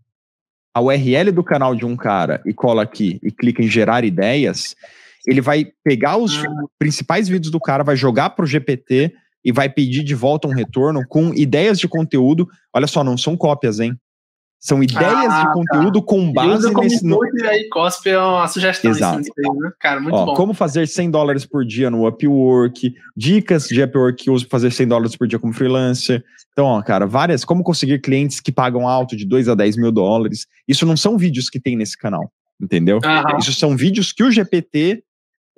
a U R L do canal de um cara e cola aqui e clica em gerar ideias, ele vai pegar os uhum. principais vídeos do cara, vai jogar pro G P T e vai pedir de volta um retorno com ideias de conteúdo. Olha só, não são cópias, hein? São ideias ah, de conteúdo tá. com base usa nesse... No... E aí cospe é uma sugestão. Exato. Assim, né? Cara, muito Ó, bom. Como fazer cem dólares por dia no Upwork, dicas de Upwork que uso para fazer cem dólares por dia como freelancer. Então, ó, cara, várias... Como conseguir clientes que pagam alto de dois a dez mil dólares. Isso não são vídeos que tem nesse canal, entendeu? Aham. Isso são vídeos que o G P T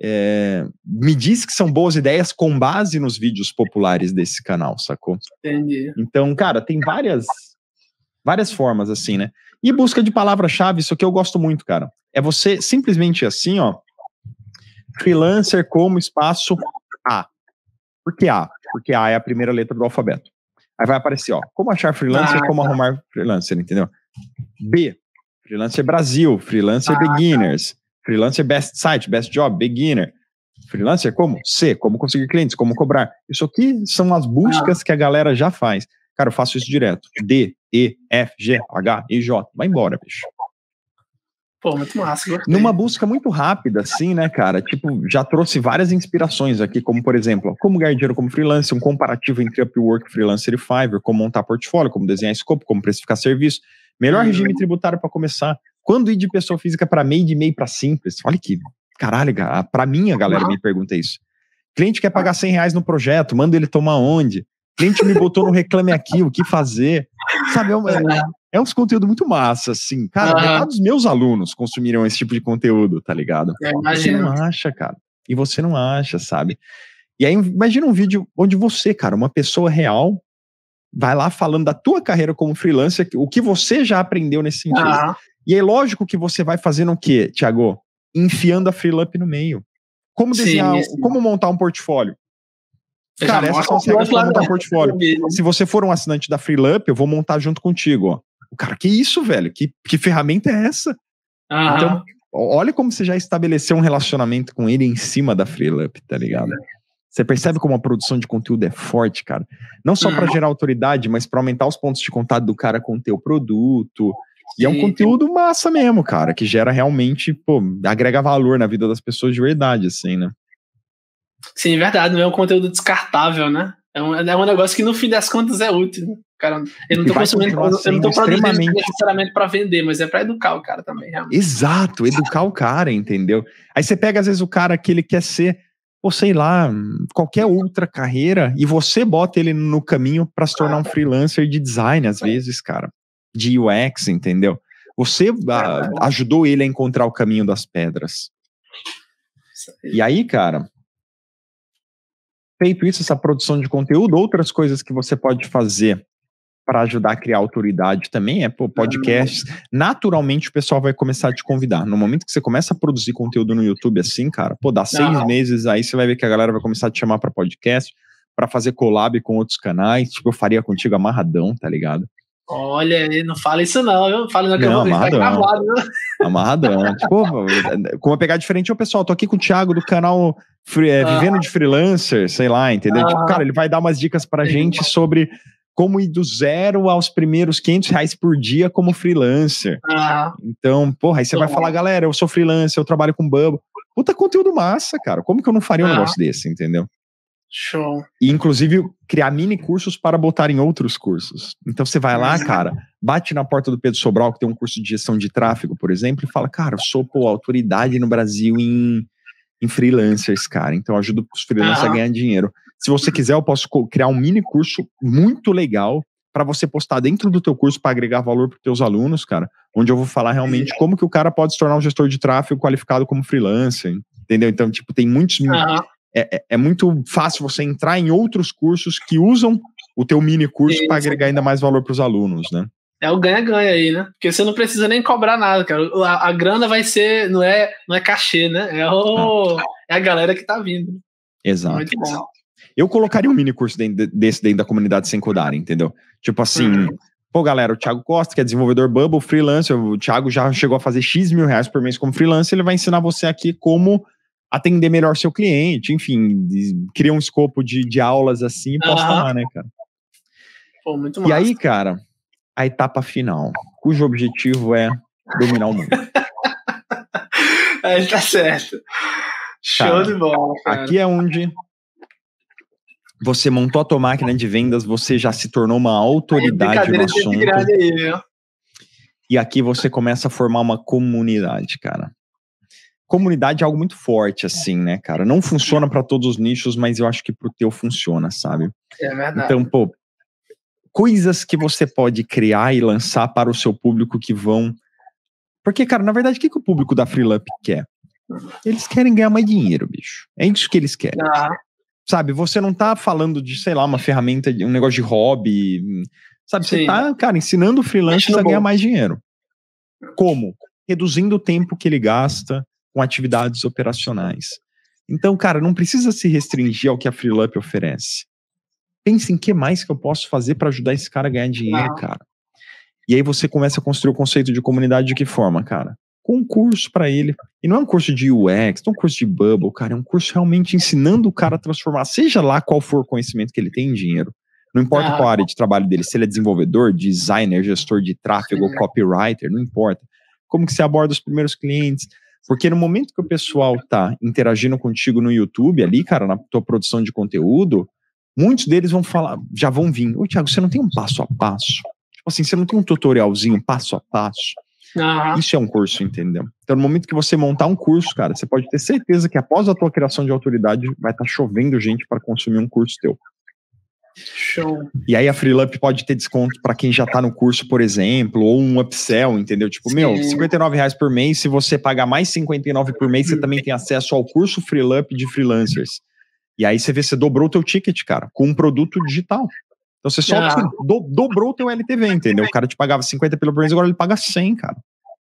é, me diz que são boas ideias com base nos vídeos populares desse canal, sacou? Entendi. Então, cara, tem várias... Várias formas, assim, né? E busca de palavra-chave, isso que eu gosto muito, cara. É você simplesmente assim, ó. Freelancer como espaço A. Por que A? Porque A é a primeira letra do alfabeto. Aí vai aparecer, ó. Como achar freelancer, ah, como tá. arrumar freelancer, entendeu? B. Freelancer Brasil. Freelancer ah, Beginners. Tá. Freelancer Best Site, Best Job, Beginner. Freelancer como? C. Como conseguir clientes, como cobrar. Isso aqui são as buscas ah. que a galera já faz. Cara, eu faço isso direto. D, E, F, G, H, I, J. Vai embora, bicho. Pô, muito massa. Gostei. Numa busca muito rápida, assim, né, cara? Tipo, já trouxe várias inspirações aqui, como, por exemplo, como ganhar dinheiro como freelancer, um comparativo entre Upwork, Freelancer e Fiverr, como montar portfólio, como desenhar escopo, como precificar serviço. Melhor hum. regime tributário para começar. Quando ir de pessoa física para MEI, de MEI para simples. Olha que, caralho, para mim a galera uhum. me pergunta isso. Cliente quer pagar cem reais no projeto, manda ele tomar onde? Cliente me botou no Reclame Aqui, o que fazer? Sabe, é, um, é, é uns conteúdos muito massa, assim. Cara, uhum. metade dos meus alunos consumiram esse tipo de conteúdo, tá ligado? É, você não acha, cara. E você não acha, sabe? E aí, imagina um vídeo onde você, cara, uma pessoa real, vai lá falando da tua carreira como freelancer, o que você já aprendeu nesse sentido. Uhum. E aí, lógico que você vai fazendo o quê, Thiago? Enfiando a Freelup no meio. Como desenhar, sim, sim. como montar um portfólio? Cara, essas são as regras para montar um portfólio. Se você for um assinante da Freelup, eu vou montar junto contigo, ó. O cara, que isso, velho? Que, que ferramenta é essa? Uhum. Então, olha como você já estabeleceu um relacionamento com ele em cima da Freelup, tá ligado? Você percebe como a produção de conteúdo é forte, cara? Não só para gerar autoridade, mas para aumentar os pontos de contato do cara com o teu produto. E é um conteúdo massa mesmo, cara, que gera realmente, pô, agrega valor na vida das pessoas de verdade, assim, né? Sim, verdade, não é um conteúdo descartável, né? É um, é um negócio que no fim das contas é útil, né? Cara, eu não tô consumindo, eu não tô produzindo necessariamente para vender, mas é para educar o cara também, realmente. Exato, educar o cara, entendeu? Aí você pega às vezes o cara que ele quer ser, ou sei lá, qualquer outra carreira, e você bota ele no caminho para se tornar um freelancer de design, às vezes, cara, de U X, entendeu? Você a, ajudou ele a encontrar o caminho das pedras. E aí, cara, feito isso, essa produção de conteúdo, outras coisas que você pode fazer para ajudar a criar autoridade também é, pô, podcasts. Naturalmente o pessoal vai começar a te convidar. No momento que você começa a produzir conteúdo no YouTube assim, cara, pô, dá seis Não. meses, aí você vai ver que a galera vai começar a te chamar para podcast, para fazer collab com outros canais, tipo, eu faria contigo amarradão, tá ligado? Olha, não fala isso não, eu falo não que não, eu vou amarradão. Tá gravado, viu? Amarradão. Tipo, com uma pegada diferente, ô pessoal, tô aqui com o Thiago do canal Free, é, Vivendo ah. de Freelancer, sei lá, entendeu? Ah. Tipo, cara, ele vai dar umas dicas pra Sim. gente sobre como ir do zero aos primeiros quinhentos reais por dia como freelancer. Ah. Então, porra, aí você vai falar, galera, eu sou freelancer, eu trabalho com Bubble. Puta conteúdo massa, cara. Como que eu não faria um ah. negócio desse, entendeu? Show. E, inclusive, criar mini cursos para botar em outros cursos. Então, você vai lá, cara, bate na porta do Pedro Sobral, que tem um curso de gestão de tráfego, por exemplo, e fala, cara, eu sou, pô, autoridade no Brasil em, em freelancers, cara. Então, eu ajudo os freelancers uhum. a ganhar dinheiro. Se você quiser, eu posso criar um mini curso muito legal para você postar dentro do teu curso para agregar valor para os teus alunos, cara, onde eu vou falar realmente como que o cara pode se tornar um gestor de tráfego qualificado como freelancer, entendeu? Então, tipo, tem muitos... Uhum. É, é muito fácil você entrar em outros cursos que usam o teu mini curso para agregar ainda mais valor para os alunos, né? É o ganha-ganha aí, né? Porque você não precisa nem cobrar nada, cara. A, a grana vai ser, não é, não é cachê, né? É, o, ah. é a galera que tá vindo. Exato. Muito bom. Eu colocaria um mini curso dentro, desse dentro da comunidade Sem Codar, entendeu? Tipo assim, hum. pô, galera, o Thiago Costa, que é desenvolvedor Bubble, freelancer, o Thiago já chegou a fazer X mil reais por mês como freelancer, ele vai ensinar você aqui como atender melhor seu cliente, enfim, cria um escopo de, de aulas assim e posta lá, né, cara? Pô, muito e massa. aí, cara, a etapa final, cujo objetivo é dominar o mundo. Aí tá certo. Show cara, de bola, cara. Aqui é onde você montou a tua máquina de vendas, você já se tornou uma autoridade no assunto. Aí, viu? E aqui você começa a formar uma comunidade, cara. Comunidade é algo muito forte, assim, né, cara? Não funciona para todos os nichos, mas eu acho que pro teu funciona, sabe? É verdade. Então, pô, coisas que você pode criar e lançar para o seu público que vão... Porque, cara, na verdade, o que, que o público da Freelup quer? Eles querem ganhar mais dinheiro, bicho. É isso que eles querem. Ah. Sabe, você não tá falando de, sei lá, uma ferramenta, um negócio de hobby, sabe? Sim. Você tá, cara, ensinando o freelancer a ganhar mais dinheiro. Como? Reduzindo o tempo que ele gasta com atividades operacionais. Então, cara, não precisa se restringir ao que a Freelup oferece. Pense em que mais que eu posso fazer para ajudar esse cara a ganhar dinheiro, não. cara. E aí você começa a construir o conceito de comunidade de que forma, cara? Com um curso para ele. E não é um curso de U X, não é um curso de Bubble, cara. É um curso realmente ensinando o cara a transformar, seja lá qual for o conhecimento que ele tem em dinheiro. Não importa ah. qual área de trabalho dele, se ele é desenvolvedor, designer, gestor de tráfego, ou copywriter, não importa. Como que você aborda os primeiros clientes. Porque no momento que o pessoal tá interagindo contigo no YouTube ali, cara, na tua produção de conteúdo, muitos deles vão falar, já vão vir. Ô, Thiago, você não tem um passo a passo? Tipo assim, você não tem um tutorialzinho passo a passo? Uhum. Isso é um curso, entendeu? Então, no momento que você montar um curso, cara, você pode ter certeza que após a tua criação de autoridade, vai estar tá chovendo gente para consumir um curso teu. Show. E aí a Freelup pode ter desconto para quem já tá no curso, por exemplo, ou um upsell, entendeu? Tipo, Sim. meu, cinquenta e nove reais por mês, se você pagar mais cinquenta e nove por mês, você também tem acesso ao curso Freelup de freelancers. E aí você vê, você dobrou o teu ticket, cara, com um produto digital. Então você só ah. do, dobrou o teu L T V, entendeu? O cara te pagava cinquenta pelo mês, agora ele paga cem, cara.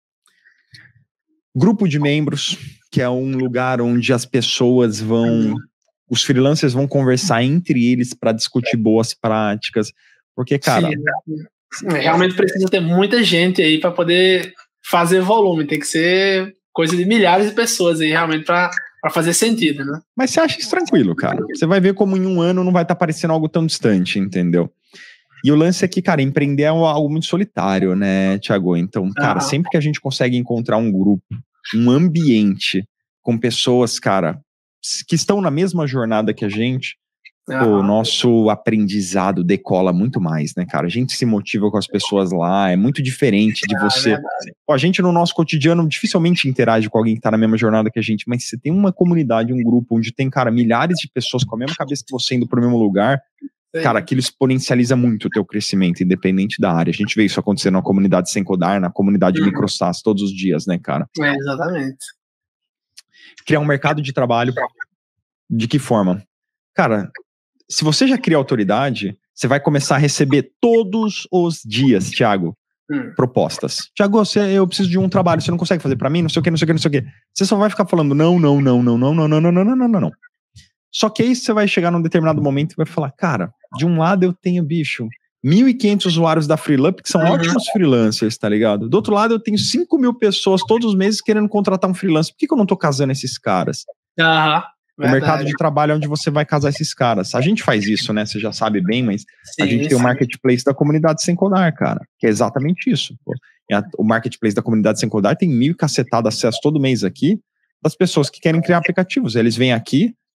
Grupo de membros, que é um lugar onde as pessoas vão... Os freelancers vão conversar entre eles para discutir boas práticas, porque, cara... Sim, realmente precisa ter muita gente aí para poder fazer volume, tem que ser coisa de milhares de pessoas aí, realmente, para fazer sentido, né? Mas você acha isso tranquilo, cara. Você vai ver como em um ano não vai estar tá parecendo algo tão distante, entendeu? E o lance é que, cara, empreender é algo muito solitário, né, Thiago? Então, cara, ah. sempre que a gente consegue encontrar um grupo, um ambiente com pessoas, cara... que estão na mesma jornada que a gente, ah. o nosso aprendizado decola muito mais, né, cara? A gente se motiva com as pessoas lá, é muito diferente de ah, você... É Pô, a gente no nosso cotidiano dificilmente interage com alguém que tá na mesma jornada que a gente, mas você tem uma comunidade, um grupo onde tem, cara, milhares de pessoas com a mesma cabeça que você indo pro mesmo lugar, Sim. cara, aquilo exponencializa muito o teu crescimento, independente da área. A gente vê isso acontecendo na comunidade Sem Codar, na comunidade uhum. MicroSaaS todos os dias, né, cara? É, exatamente. Criar um mercado de trabalho, de que forma? Cara, se você já cria autoridade, você vai começar a receber todos os dias, Thiago, hum. propostas. Thiago, você, eu preciso de um trabalho, você não consegue fazer pra mim? Não sei o que, não sei o que, não sei o que. Você só vai ficar falando não, não, não, não, não, não, não, não, não, não, não, não. Só que aí você vai chegar num determinado momento e vai falar, cara, de um lado eu tenho, bicho, mil e quinhentos usuários da Freelup, que são uhum. ótimos freelancers, tá ligado? Do outro lado eu tenho cinco mil pessoas todos os meses querendo contratar um freelancer. Por que, que eu não tô casando esses caras? Aham. O Verdade. mercado de trabalho é onde você vai casar esses caras. A gente faz isso, né? Você já sabe bem, mas sim, a gente sim. tem o marketplace da comunidade Sem Codar, cara. Que é exatamente isso. Pô. O marketplace da comunidade Sem Codar tem mil e cacetado acesso todo mês aqui das pessoas que querem criar aplicativos. Eles vêm aqui,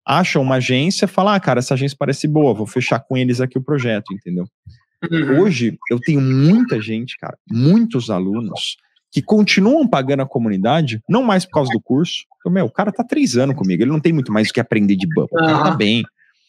acha uma agência, fala, ah, cara, essa agência parece boa, vou fechar com eles aqui o projeto, entendeu? Uhum. Hoje, eu tenho muita gente, cara, muitos alunos que continuam pagando a comunidade, não mais por causa do curso. Então, meu, o cara tá três anos comigo, ele não tem muito mais o que aprender de Bubble, o cara tá bem.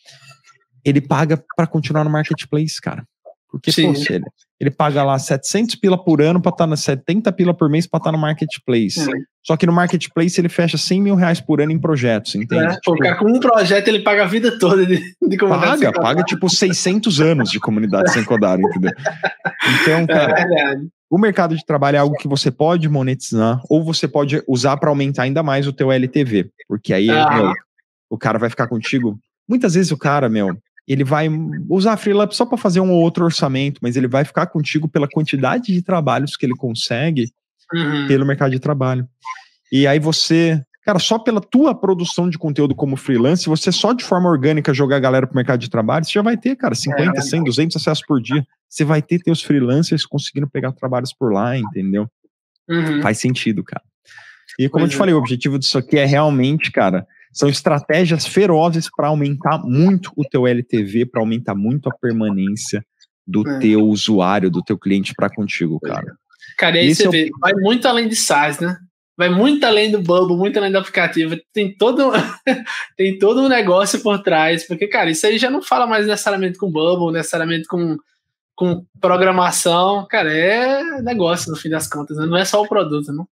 Ele paga pra continuar no Marketplace, cara. Porque, pô, ele, ele paga lá setecentos pila por ano pra estar na setenta pila por mês pra estar no Marketplace. É. Só que no Marketplace ele fecha cem mil reais por ano em projetos, entende? É, tipo, o cara com um projeto ele paga a vida toda de, de comunidade. Paga, paga tipo seiscentos anos de comunidade sem codar, entendeu? Então, cara, é o mercado de trabalho é algo que você pode monetizar ou você pode usar pra aumentar ainda mais o teu L T V. Porque aí, ah. meu, o cara vai ficar contigo. Muitas vezes o cara, meu, ele vai usar a Freelance só para fazer um ou outro orçamento, mas ele vai ficar contigo pela quantidade de trabalhos que ele consegue uhum. pelo mercado de trabalho. E aí você, cara, só pela tua produção de conteúdo como freelance, você só de forma orgânica jogar a galera pro mercado de trabalho, você já vai ter, cara, cinquenta, é, cem, duzentos acessos por dia. Você vai ter teus freelancers conseguindo pegar trabalhos por lá, entendeu? Uhum. Faz sentido, cara. E como pois eu te é. falei, o objetivo disso aqui é realmente, cara, são estratégias ferozes para aumentar muito o teu L T V, para aumentar muito a permanência do é. teu usuário, do teu cliente para contigo, cara. Cara, e aí Esse você é o... vê, vai muito além de SaaS, né? Vai muito além do Bubble, muito além do aplicativo. Tem todo, tem todo um negócio por trás, porque, cara, isso aí já não fala mais necessariamente com Bubble, necessariamente com, com programação. Cara, é negócio no fim das contas, né? Não é só o produto, não.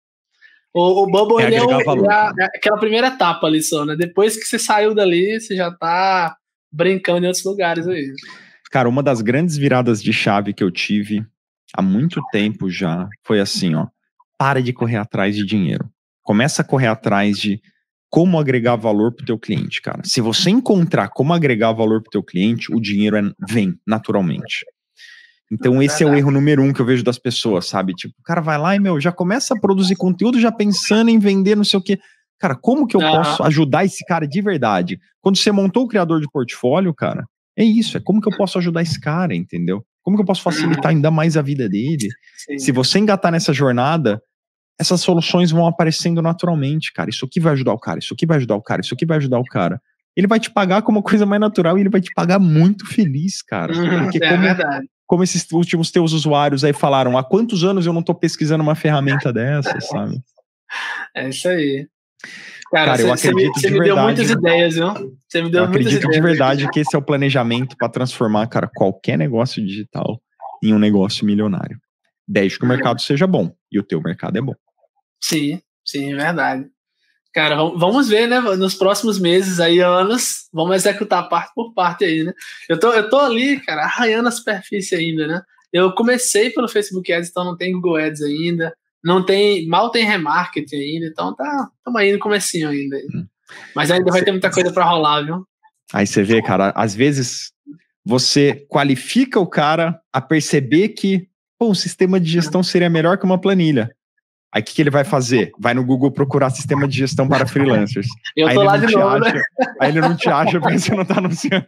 O, o Bubble é, ele é, o, valor, é, a, é aquela primeira etapa ali só, né? Depois que você saiu dali, você já tá brincando em outros lugares aí. Cara, uma das grandes viradas de chave que eu tive há muito tempo já foi assim, ó. Para de correr atrás de dinheiro. Começa a correr atrás de como agregar valor pro teu cliente, cara. Se você encontrar como agregar valor pro teu cliente, o dinheiro é, vem naturalmente. Então esse é o erro número um que eu vejo das pessoas, sabe? Tipo, o cara vai lá e, meu, já começa a produzir conteúdo já pensando em vender não sei o quê. Cara, como que eu ah. posso ajudar esse cara de verdade? Quando você montou o criador de portfólio, cara, é isso, é como que eu posso ajudar esse cara, entendeu? Como que eu posso facilitar ainda mais a vida dele? Sim. Se você engatar nessa jornada, essas soluções vão aparecendo naturalmente, cara. Isso aqui vai ajudar o cara, isso aqui vai ajudar o cara, isso aqui vai ajudar o cara. Ele vai te pagar como uma coisa mais natural e ele vai te pagar muito feliz, cara. Porque é como, verdade. como esses últimos teus usuários aí falaram, há quantos anos eu não tô pesquisando uma ferramenta dessa, sabe? É isso aí. Cara, cara cê, eu acredito cê me, de verdade. Você me deu muitas ideias, viu? Você me deu eu muitas acredito ideias. de verdade que esse é o planejamento para transformar, cara, qualquer negócio digital em um negócio milionário. Desde que o mercado seja bom. E o teu mercado é bom. Sim, sim, verdade. Cara, vamos ver, né? Nos próximos meses aí, anos, vamos executar parte por parte aí, né? Eu tô, eu tô ali, cara, arranhando a superfície ainda, né? Eu comecei pelo Facebook Ads, então não tem Google Ads ainda, não tem, mal tem remarketing ainda, então tá, estamos aí no comecinho ainda. Hum. Mas ainda vai ter muita coisa para rolar, viu? Aí você vê, cara, às vezes você qualifica o cara a perceber que, pô, um sistema de gestão seria melhor que uma planilha. Aí o que, que ele vai fazer? Vai no Google procurar sistema de gestão para freelancers. Eu aí tô ele lá não de te novo, acha, né? Aí ele não te acha porque você não tá anunciando.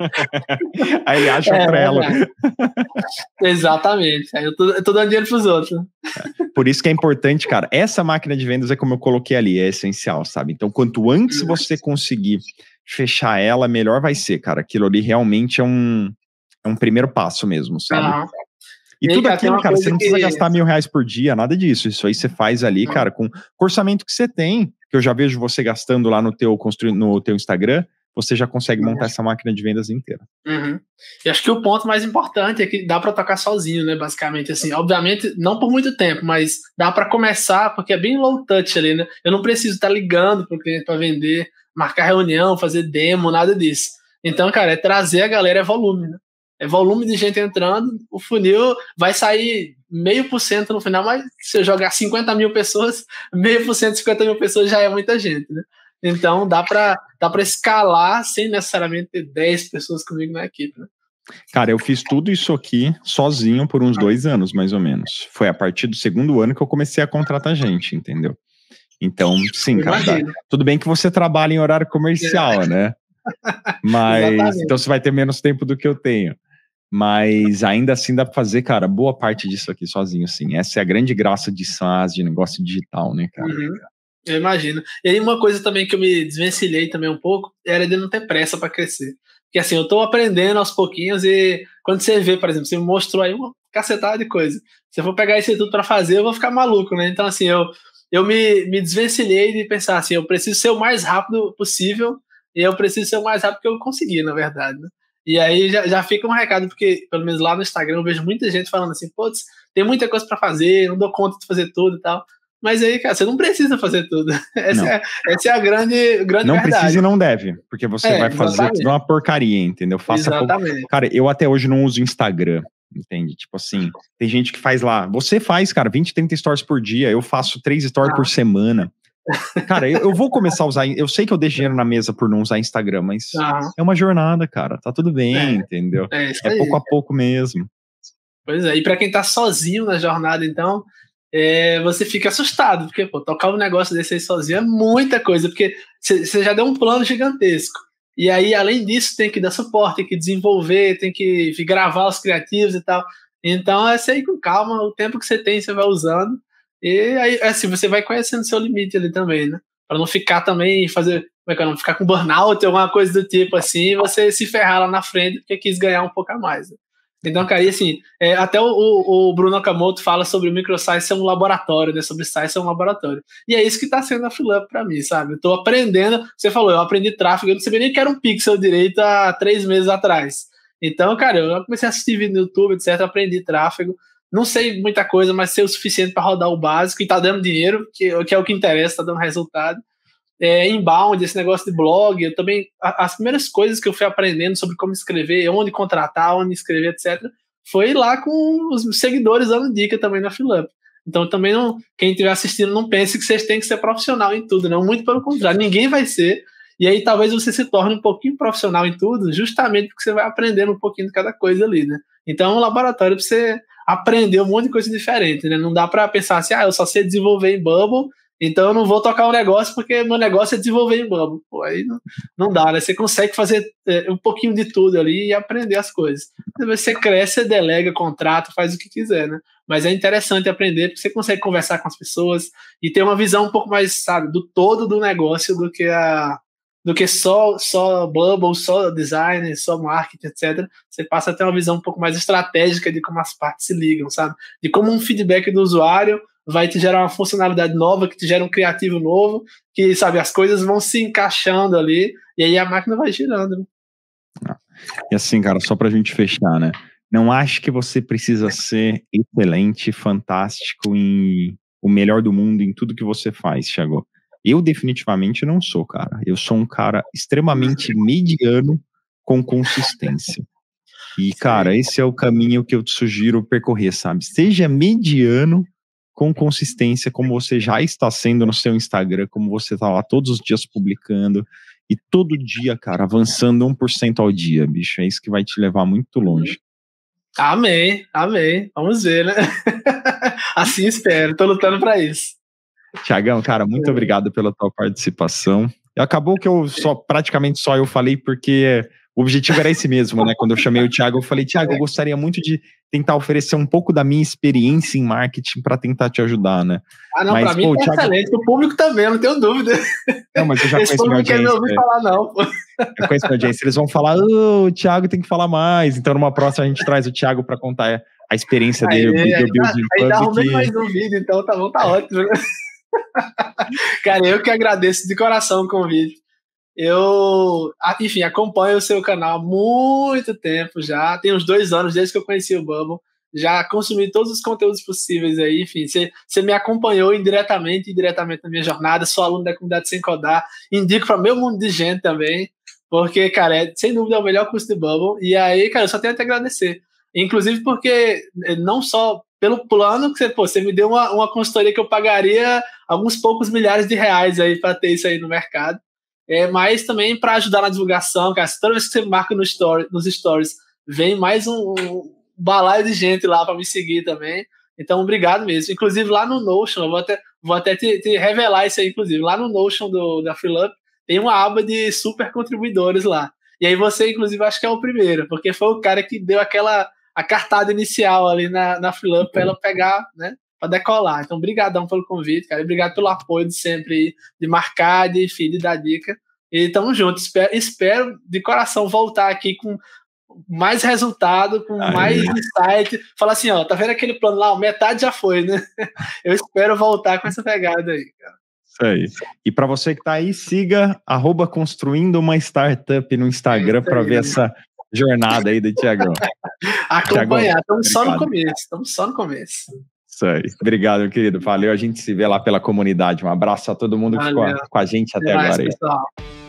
Aí ele acha é, o Trello. É, Exatamente. Aí eu tô, eu tô dando dinheiro pros outros. Por isso que é importante, cara. Essa máquina de vendas é como eu coloquei ali, é essencial, sabe? Então, quanto antes você conseguir fechar ela, melhor vai ser, cara. Aquilo ali realmente é um, é um primeiro passo mesmo, sabe? Aham. E, e tudo aí, aquilo, cara, você não que... precisa gastar mil reais por dia, nada disso. Isso aí você faz ali, cara, com o orçamento que você tem, que eu já vejo você gastando lá no teu, constru... no teu Instagram, você já consegue montar essa máquina de vendas inteira. Uhum. E acho que o ponto mais importante é que dá para tocar sozinho, né, basicamente, assim, obviamente, não por muito tempo, mas dá para começar, porque é bem low touch ali, né, eu não preciso estar ligando pro cliente para vender, marcar reunião, fazer demo, nada disso. Então, cara, é trazer a galera, é volume, né? É volume de gente entrando, o funil vai sair meio por cento no final, mas se eu jogar cinquenta mil pessoas, meio por cento, cinquenta mil pessoas já é muita gente, né? Então dá para dá para escalar sem necessariamente ter dez pessoas comigo na equipe, né? Cara, eu fiz tudo isso aqui sozinho por uns dois anos, mais ou menos. Foi a partir do segundo ano que eu comecei a contratar gente, entendeu? Então, sim, cara, tá. Tudo bem que você trabalha em horário comercial, é. né? Mas então você vai ter menos tempo do que eu tenho. Mas ainda assim dá pra fazer, cara, boa parte disso aqui sozinho, assim. Essa é a grande graça de SaaS, de negócio digital, né, cara? Uhum. Eu imagino. E aí uma coisa também que eu me desvencilhei também um pouco era de não ter pressa para crescer. Porque assim, eu tô aprendendo aos pouquinhos e quando você vê, por exemplo, você me mostrou aí uma cacetada de coisa. Se eu for pegar isso tudo para fazer, eu vou ficar maluco, né? Então assim, eu, eu me, me desvencilhei de pensar assim, eu preciso ser o mais rápido possível e eu preciso ser o mais rápido que eu conseguir, na verdade, né? E aí já, já fica um recado, porque pelo menos lá no Instagram eu vejo muita gente falando assim, putz, tem muita coisa para fazer, não dou conta de fazer tudo e tal. Mas aí, cara, você não precisa fazer tudo. Essa, é, essa é a grande, grande não verdade. Não precisa e não deve, porque você é, vai fazer exatamente. Tudo uma porcaria, entendeu? Faça exatamente. Pouco... Cara, eu até hoje não uso Instagram, entende? Tipo assim, tem gente que faz lá, você faz, cara, vinte, trinta stories por dia, eu faço três stories ah. por semana. Cara, eu, eu vou começar a usar, eu sei que eu deixo dinheiro na mesa por não usar Instagram, mas ah. é uma jornada, cara, tá tudo bem, é. entendeu? É, é pouco a pouco mesmo. Pois é, e pra quem tá sozinho na jornada, então... É, você fica assustado, porque pô, tocar um negócio desse aí sozinho é muita coisa, porque você já deu um plano gigantesco, e aí além disso tem que dar suporte, tem que desenvolver, tem que gravar os criativos e tal, então é você ir com calma, o tempo que você tem você vai usando, e aí assim, você vai conhecendo seu limite ali também, né, para não ficar também, fazer, como é que é, não ficar com burnout, alguma coisa do tipo assim, e você se ferrar lá na frente, porque quis ganhar um pouco a mais, né? Então, cara, e assim, é, até o, o Bruno Okamoto fala sobre o microsite ser um laboratório, né? Sobre site ser um laboratório. E é isso que tá sendo a Filup pra mim, sabe? Eu tô aprendendo, você falou, eu aprendi tráfego, eu não sabia nem que era um pixel direito há três meses atrás. Então, cara, eu comecei a assistir vídeo no YouTube, etcétera, aprendi tráfego. Não sei muita coisa, mas sei o suficiente para rodar o básico e tá dando dinheiro, que, que é o que interessa, tá dando resultado. É, inbound, esse negócio de blog, eu também, as primeiras coisas que eu fui aprendendo sobre como escrever, onde contratar, onde escrever, etcétera, foi lá com os seguidores dando dica também na Filup. Então também não, quem estiver assistindo não pense que vocês têm que ser profissional em tudo, não, muito pelo contrário, ninguém vai ser, e aí talvez você se torne um pouquinho profissional em tudo, justamente porque você vai aprendendo um pouquinho de cada coisa ali, né? Então é um laboratório para você aprender um monte de coisa diferente, né? Não dá para pensar assim, ah, eu só sei desenvolver em Bubble, então eu não vou tocar um negócio porque meu negócio é desenvolver em Bubble. Pô, aí não, não dá, né? Você consegue fazer é, um pouquinho de tudo ali e aprender as coisas. Depois você cresce, você delega, contrata, faz o que quiser, né? Mas é interessante aprender porque você consegue conversar com as pessoas e ter uma visão um pouco mais, sabe, do todo do negócio do que a do que só, só Bubble, só design, só marketing, etcétera. Você passa a ter uma visão um pouco mais estratégica de como as partes se ligam, sabe? De como um feedback do usuário vai te gerar uma funcionalidade nova, que te gera um criativo novo, que, sabe, as coisas vão se encaixando ali, e aí a máquina vai girando. Né? E assim, cara, só pra gente fechar, né? Não acho que você precisa ser excelente, fantástico, em o melhor do mundo em tudo que você faz, Thiago. Eu definitivamente não sou, cara. Eu sou um cara extremamente mediano com consistência. E, cara, esse é o caminho que eu te sugiro percorrer, sabe? Seja mediano com consistência, como você já está sendo no seu Instagram, como você tá lá todos os dias publicando, e todo dia, cara, avançando um por cento ao dia, bicho. É isso que vai te levar muito longe. Amém, amém. Vamos ver, né? Assim espero, tô lutando para isso. Tiagão, cara, muito é. obrigado pela tua participação. Acabou que eu só, praticamente só eu falei, porque o objetivo era esse mesmo, né? Quando eu chamei o Thiago, eu falei, Thiago, eu gostaria muito de tentar oferecer um pouco da minha experiência em marketing para tentar te ajudar, né? Ah, não, mas, pra mim pô, é Thiago... excelente, o público também, não tenho dúvida. Não, mas eu já Esse conheço minha audiência. Não quer me ouvir falar, não, pô. Eu conheço minha audiência, eles vão falar, oh, o Thiago tem que falar mais. Então, numa próxima, a gente traz o Thiago para contar a experiência dele, o Building Public. Aí dá arrumei mais um vídeo, então tá bom, tá ótimo. Cara, eu que agradeço de coração o convite. Eu, enfim, acompanho o seu canal há muito tempo já, tem uns dois anos desde que eu conheci o Bubble, já consumi todos os conteúdos possíveis aí, enfim, você, você me acompanhou indiretamente e diretamente na minha jornada, sou aluno da comunidade Sem Codar, indico para meu mundo de gente também, porque, cara, é, sem dúvida é o melhor curso de Bubble, e aí, cara, eu só tenho a te agradecer, inclusive porque não só pelo plano que você, pô, você me deu uma, uma consultoria que eu pagaria alguns poucos milhares de reais aí para ter isso aí no mercado, é, mas também para ajudar na divulgação, cara, toda vez que você marca no story, nos stories, vem mais um, um balaio de gente lá para me seguir também, então obrigado mesmo, inclusive lá no Notion, eu vou até, vou até te, te revelar isso aí, inclusive, lá no Notion do, da Filup, tem uma aba de super contribuidores lá, e aí você, inclusive, acho que é o primeiro, porque foi o cara que deu aquela a cartada inicial ali na, na Filup para ela pegar, né, para decolar. Então, brigadão pelo convite, cara. Obrigado pelo apoio de sempre, de marcar, de, enfim, de dar dica. E tamo junto. Espero, espero de coração voltar aqui com mais resultado, com Aí. mais insight. Falar assim, ó, tá vendo aquele plano lá? Metade já foi, né? Eu espero voltar com essa pegada aí, cara. Isso aí. E para você que tá aí, siga arroba construindo uma startup no Instagram é para ver essa jornada aí do Tiagão. Acompanhar, estamos só no começo, estamos só no começo. Isso aí. Obrigado, meu querido. Valeu, a gente se vê lá pela comunidade. Um abraço a todo mundo que ficou com a gente até, até agora. Mais, aí. Pessoal.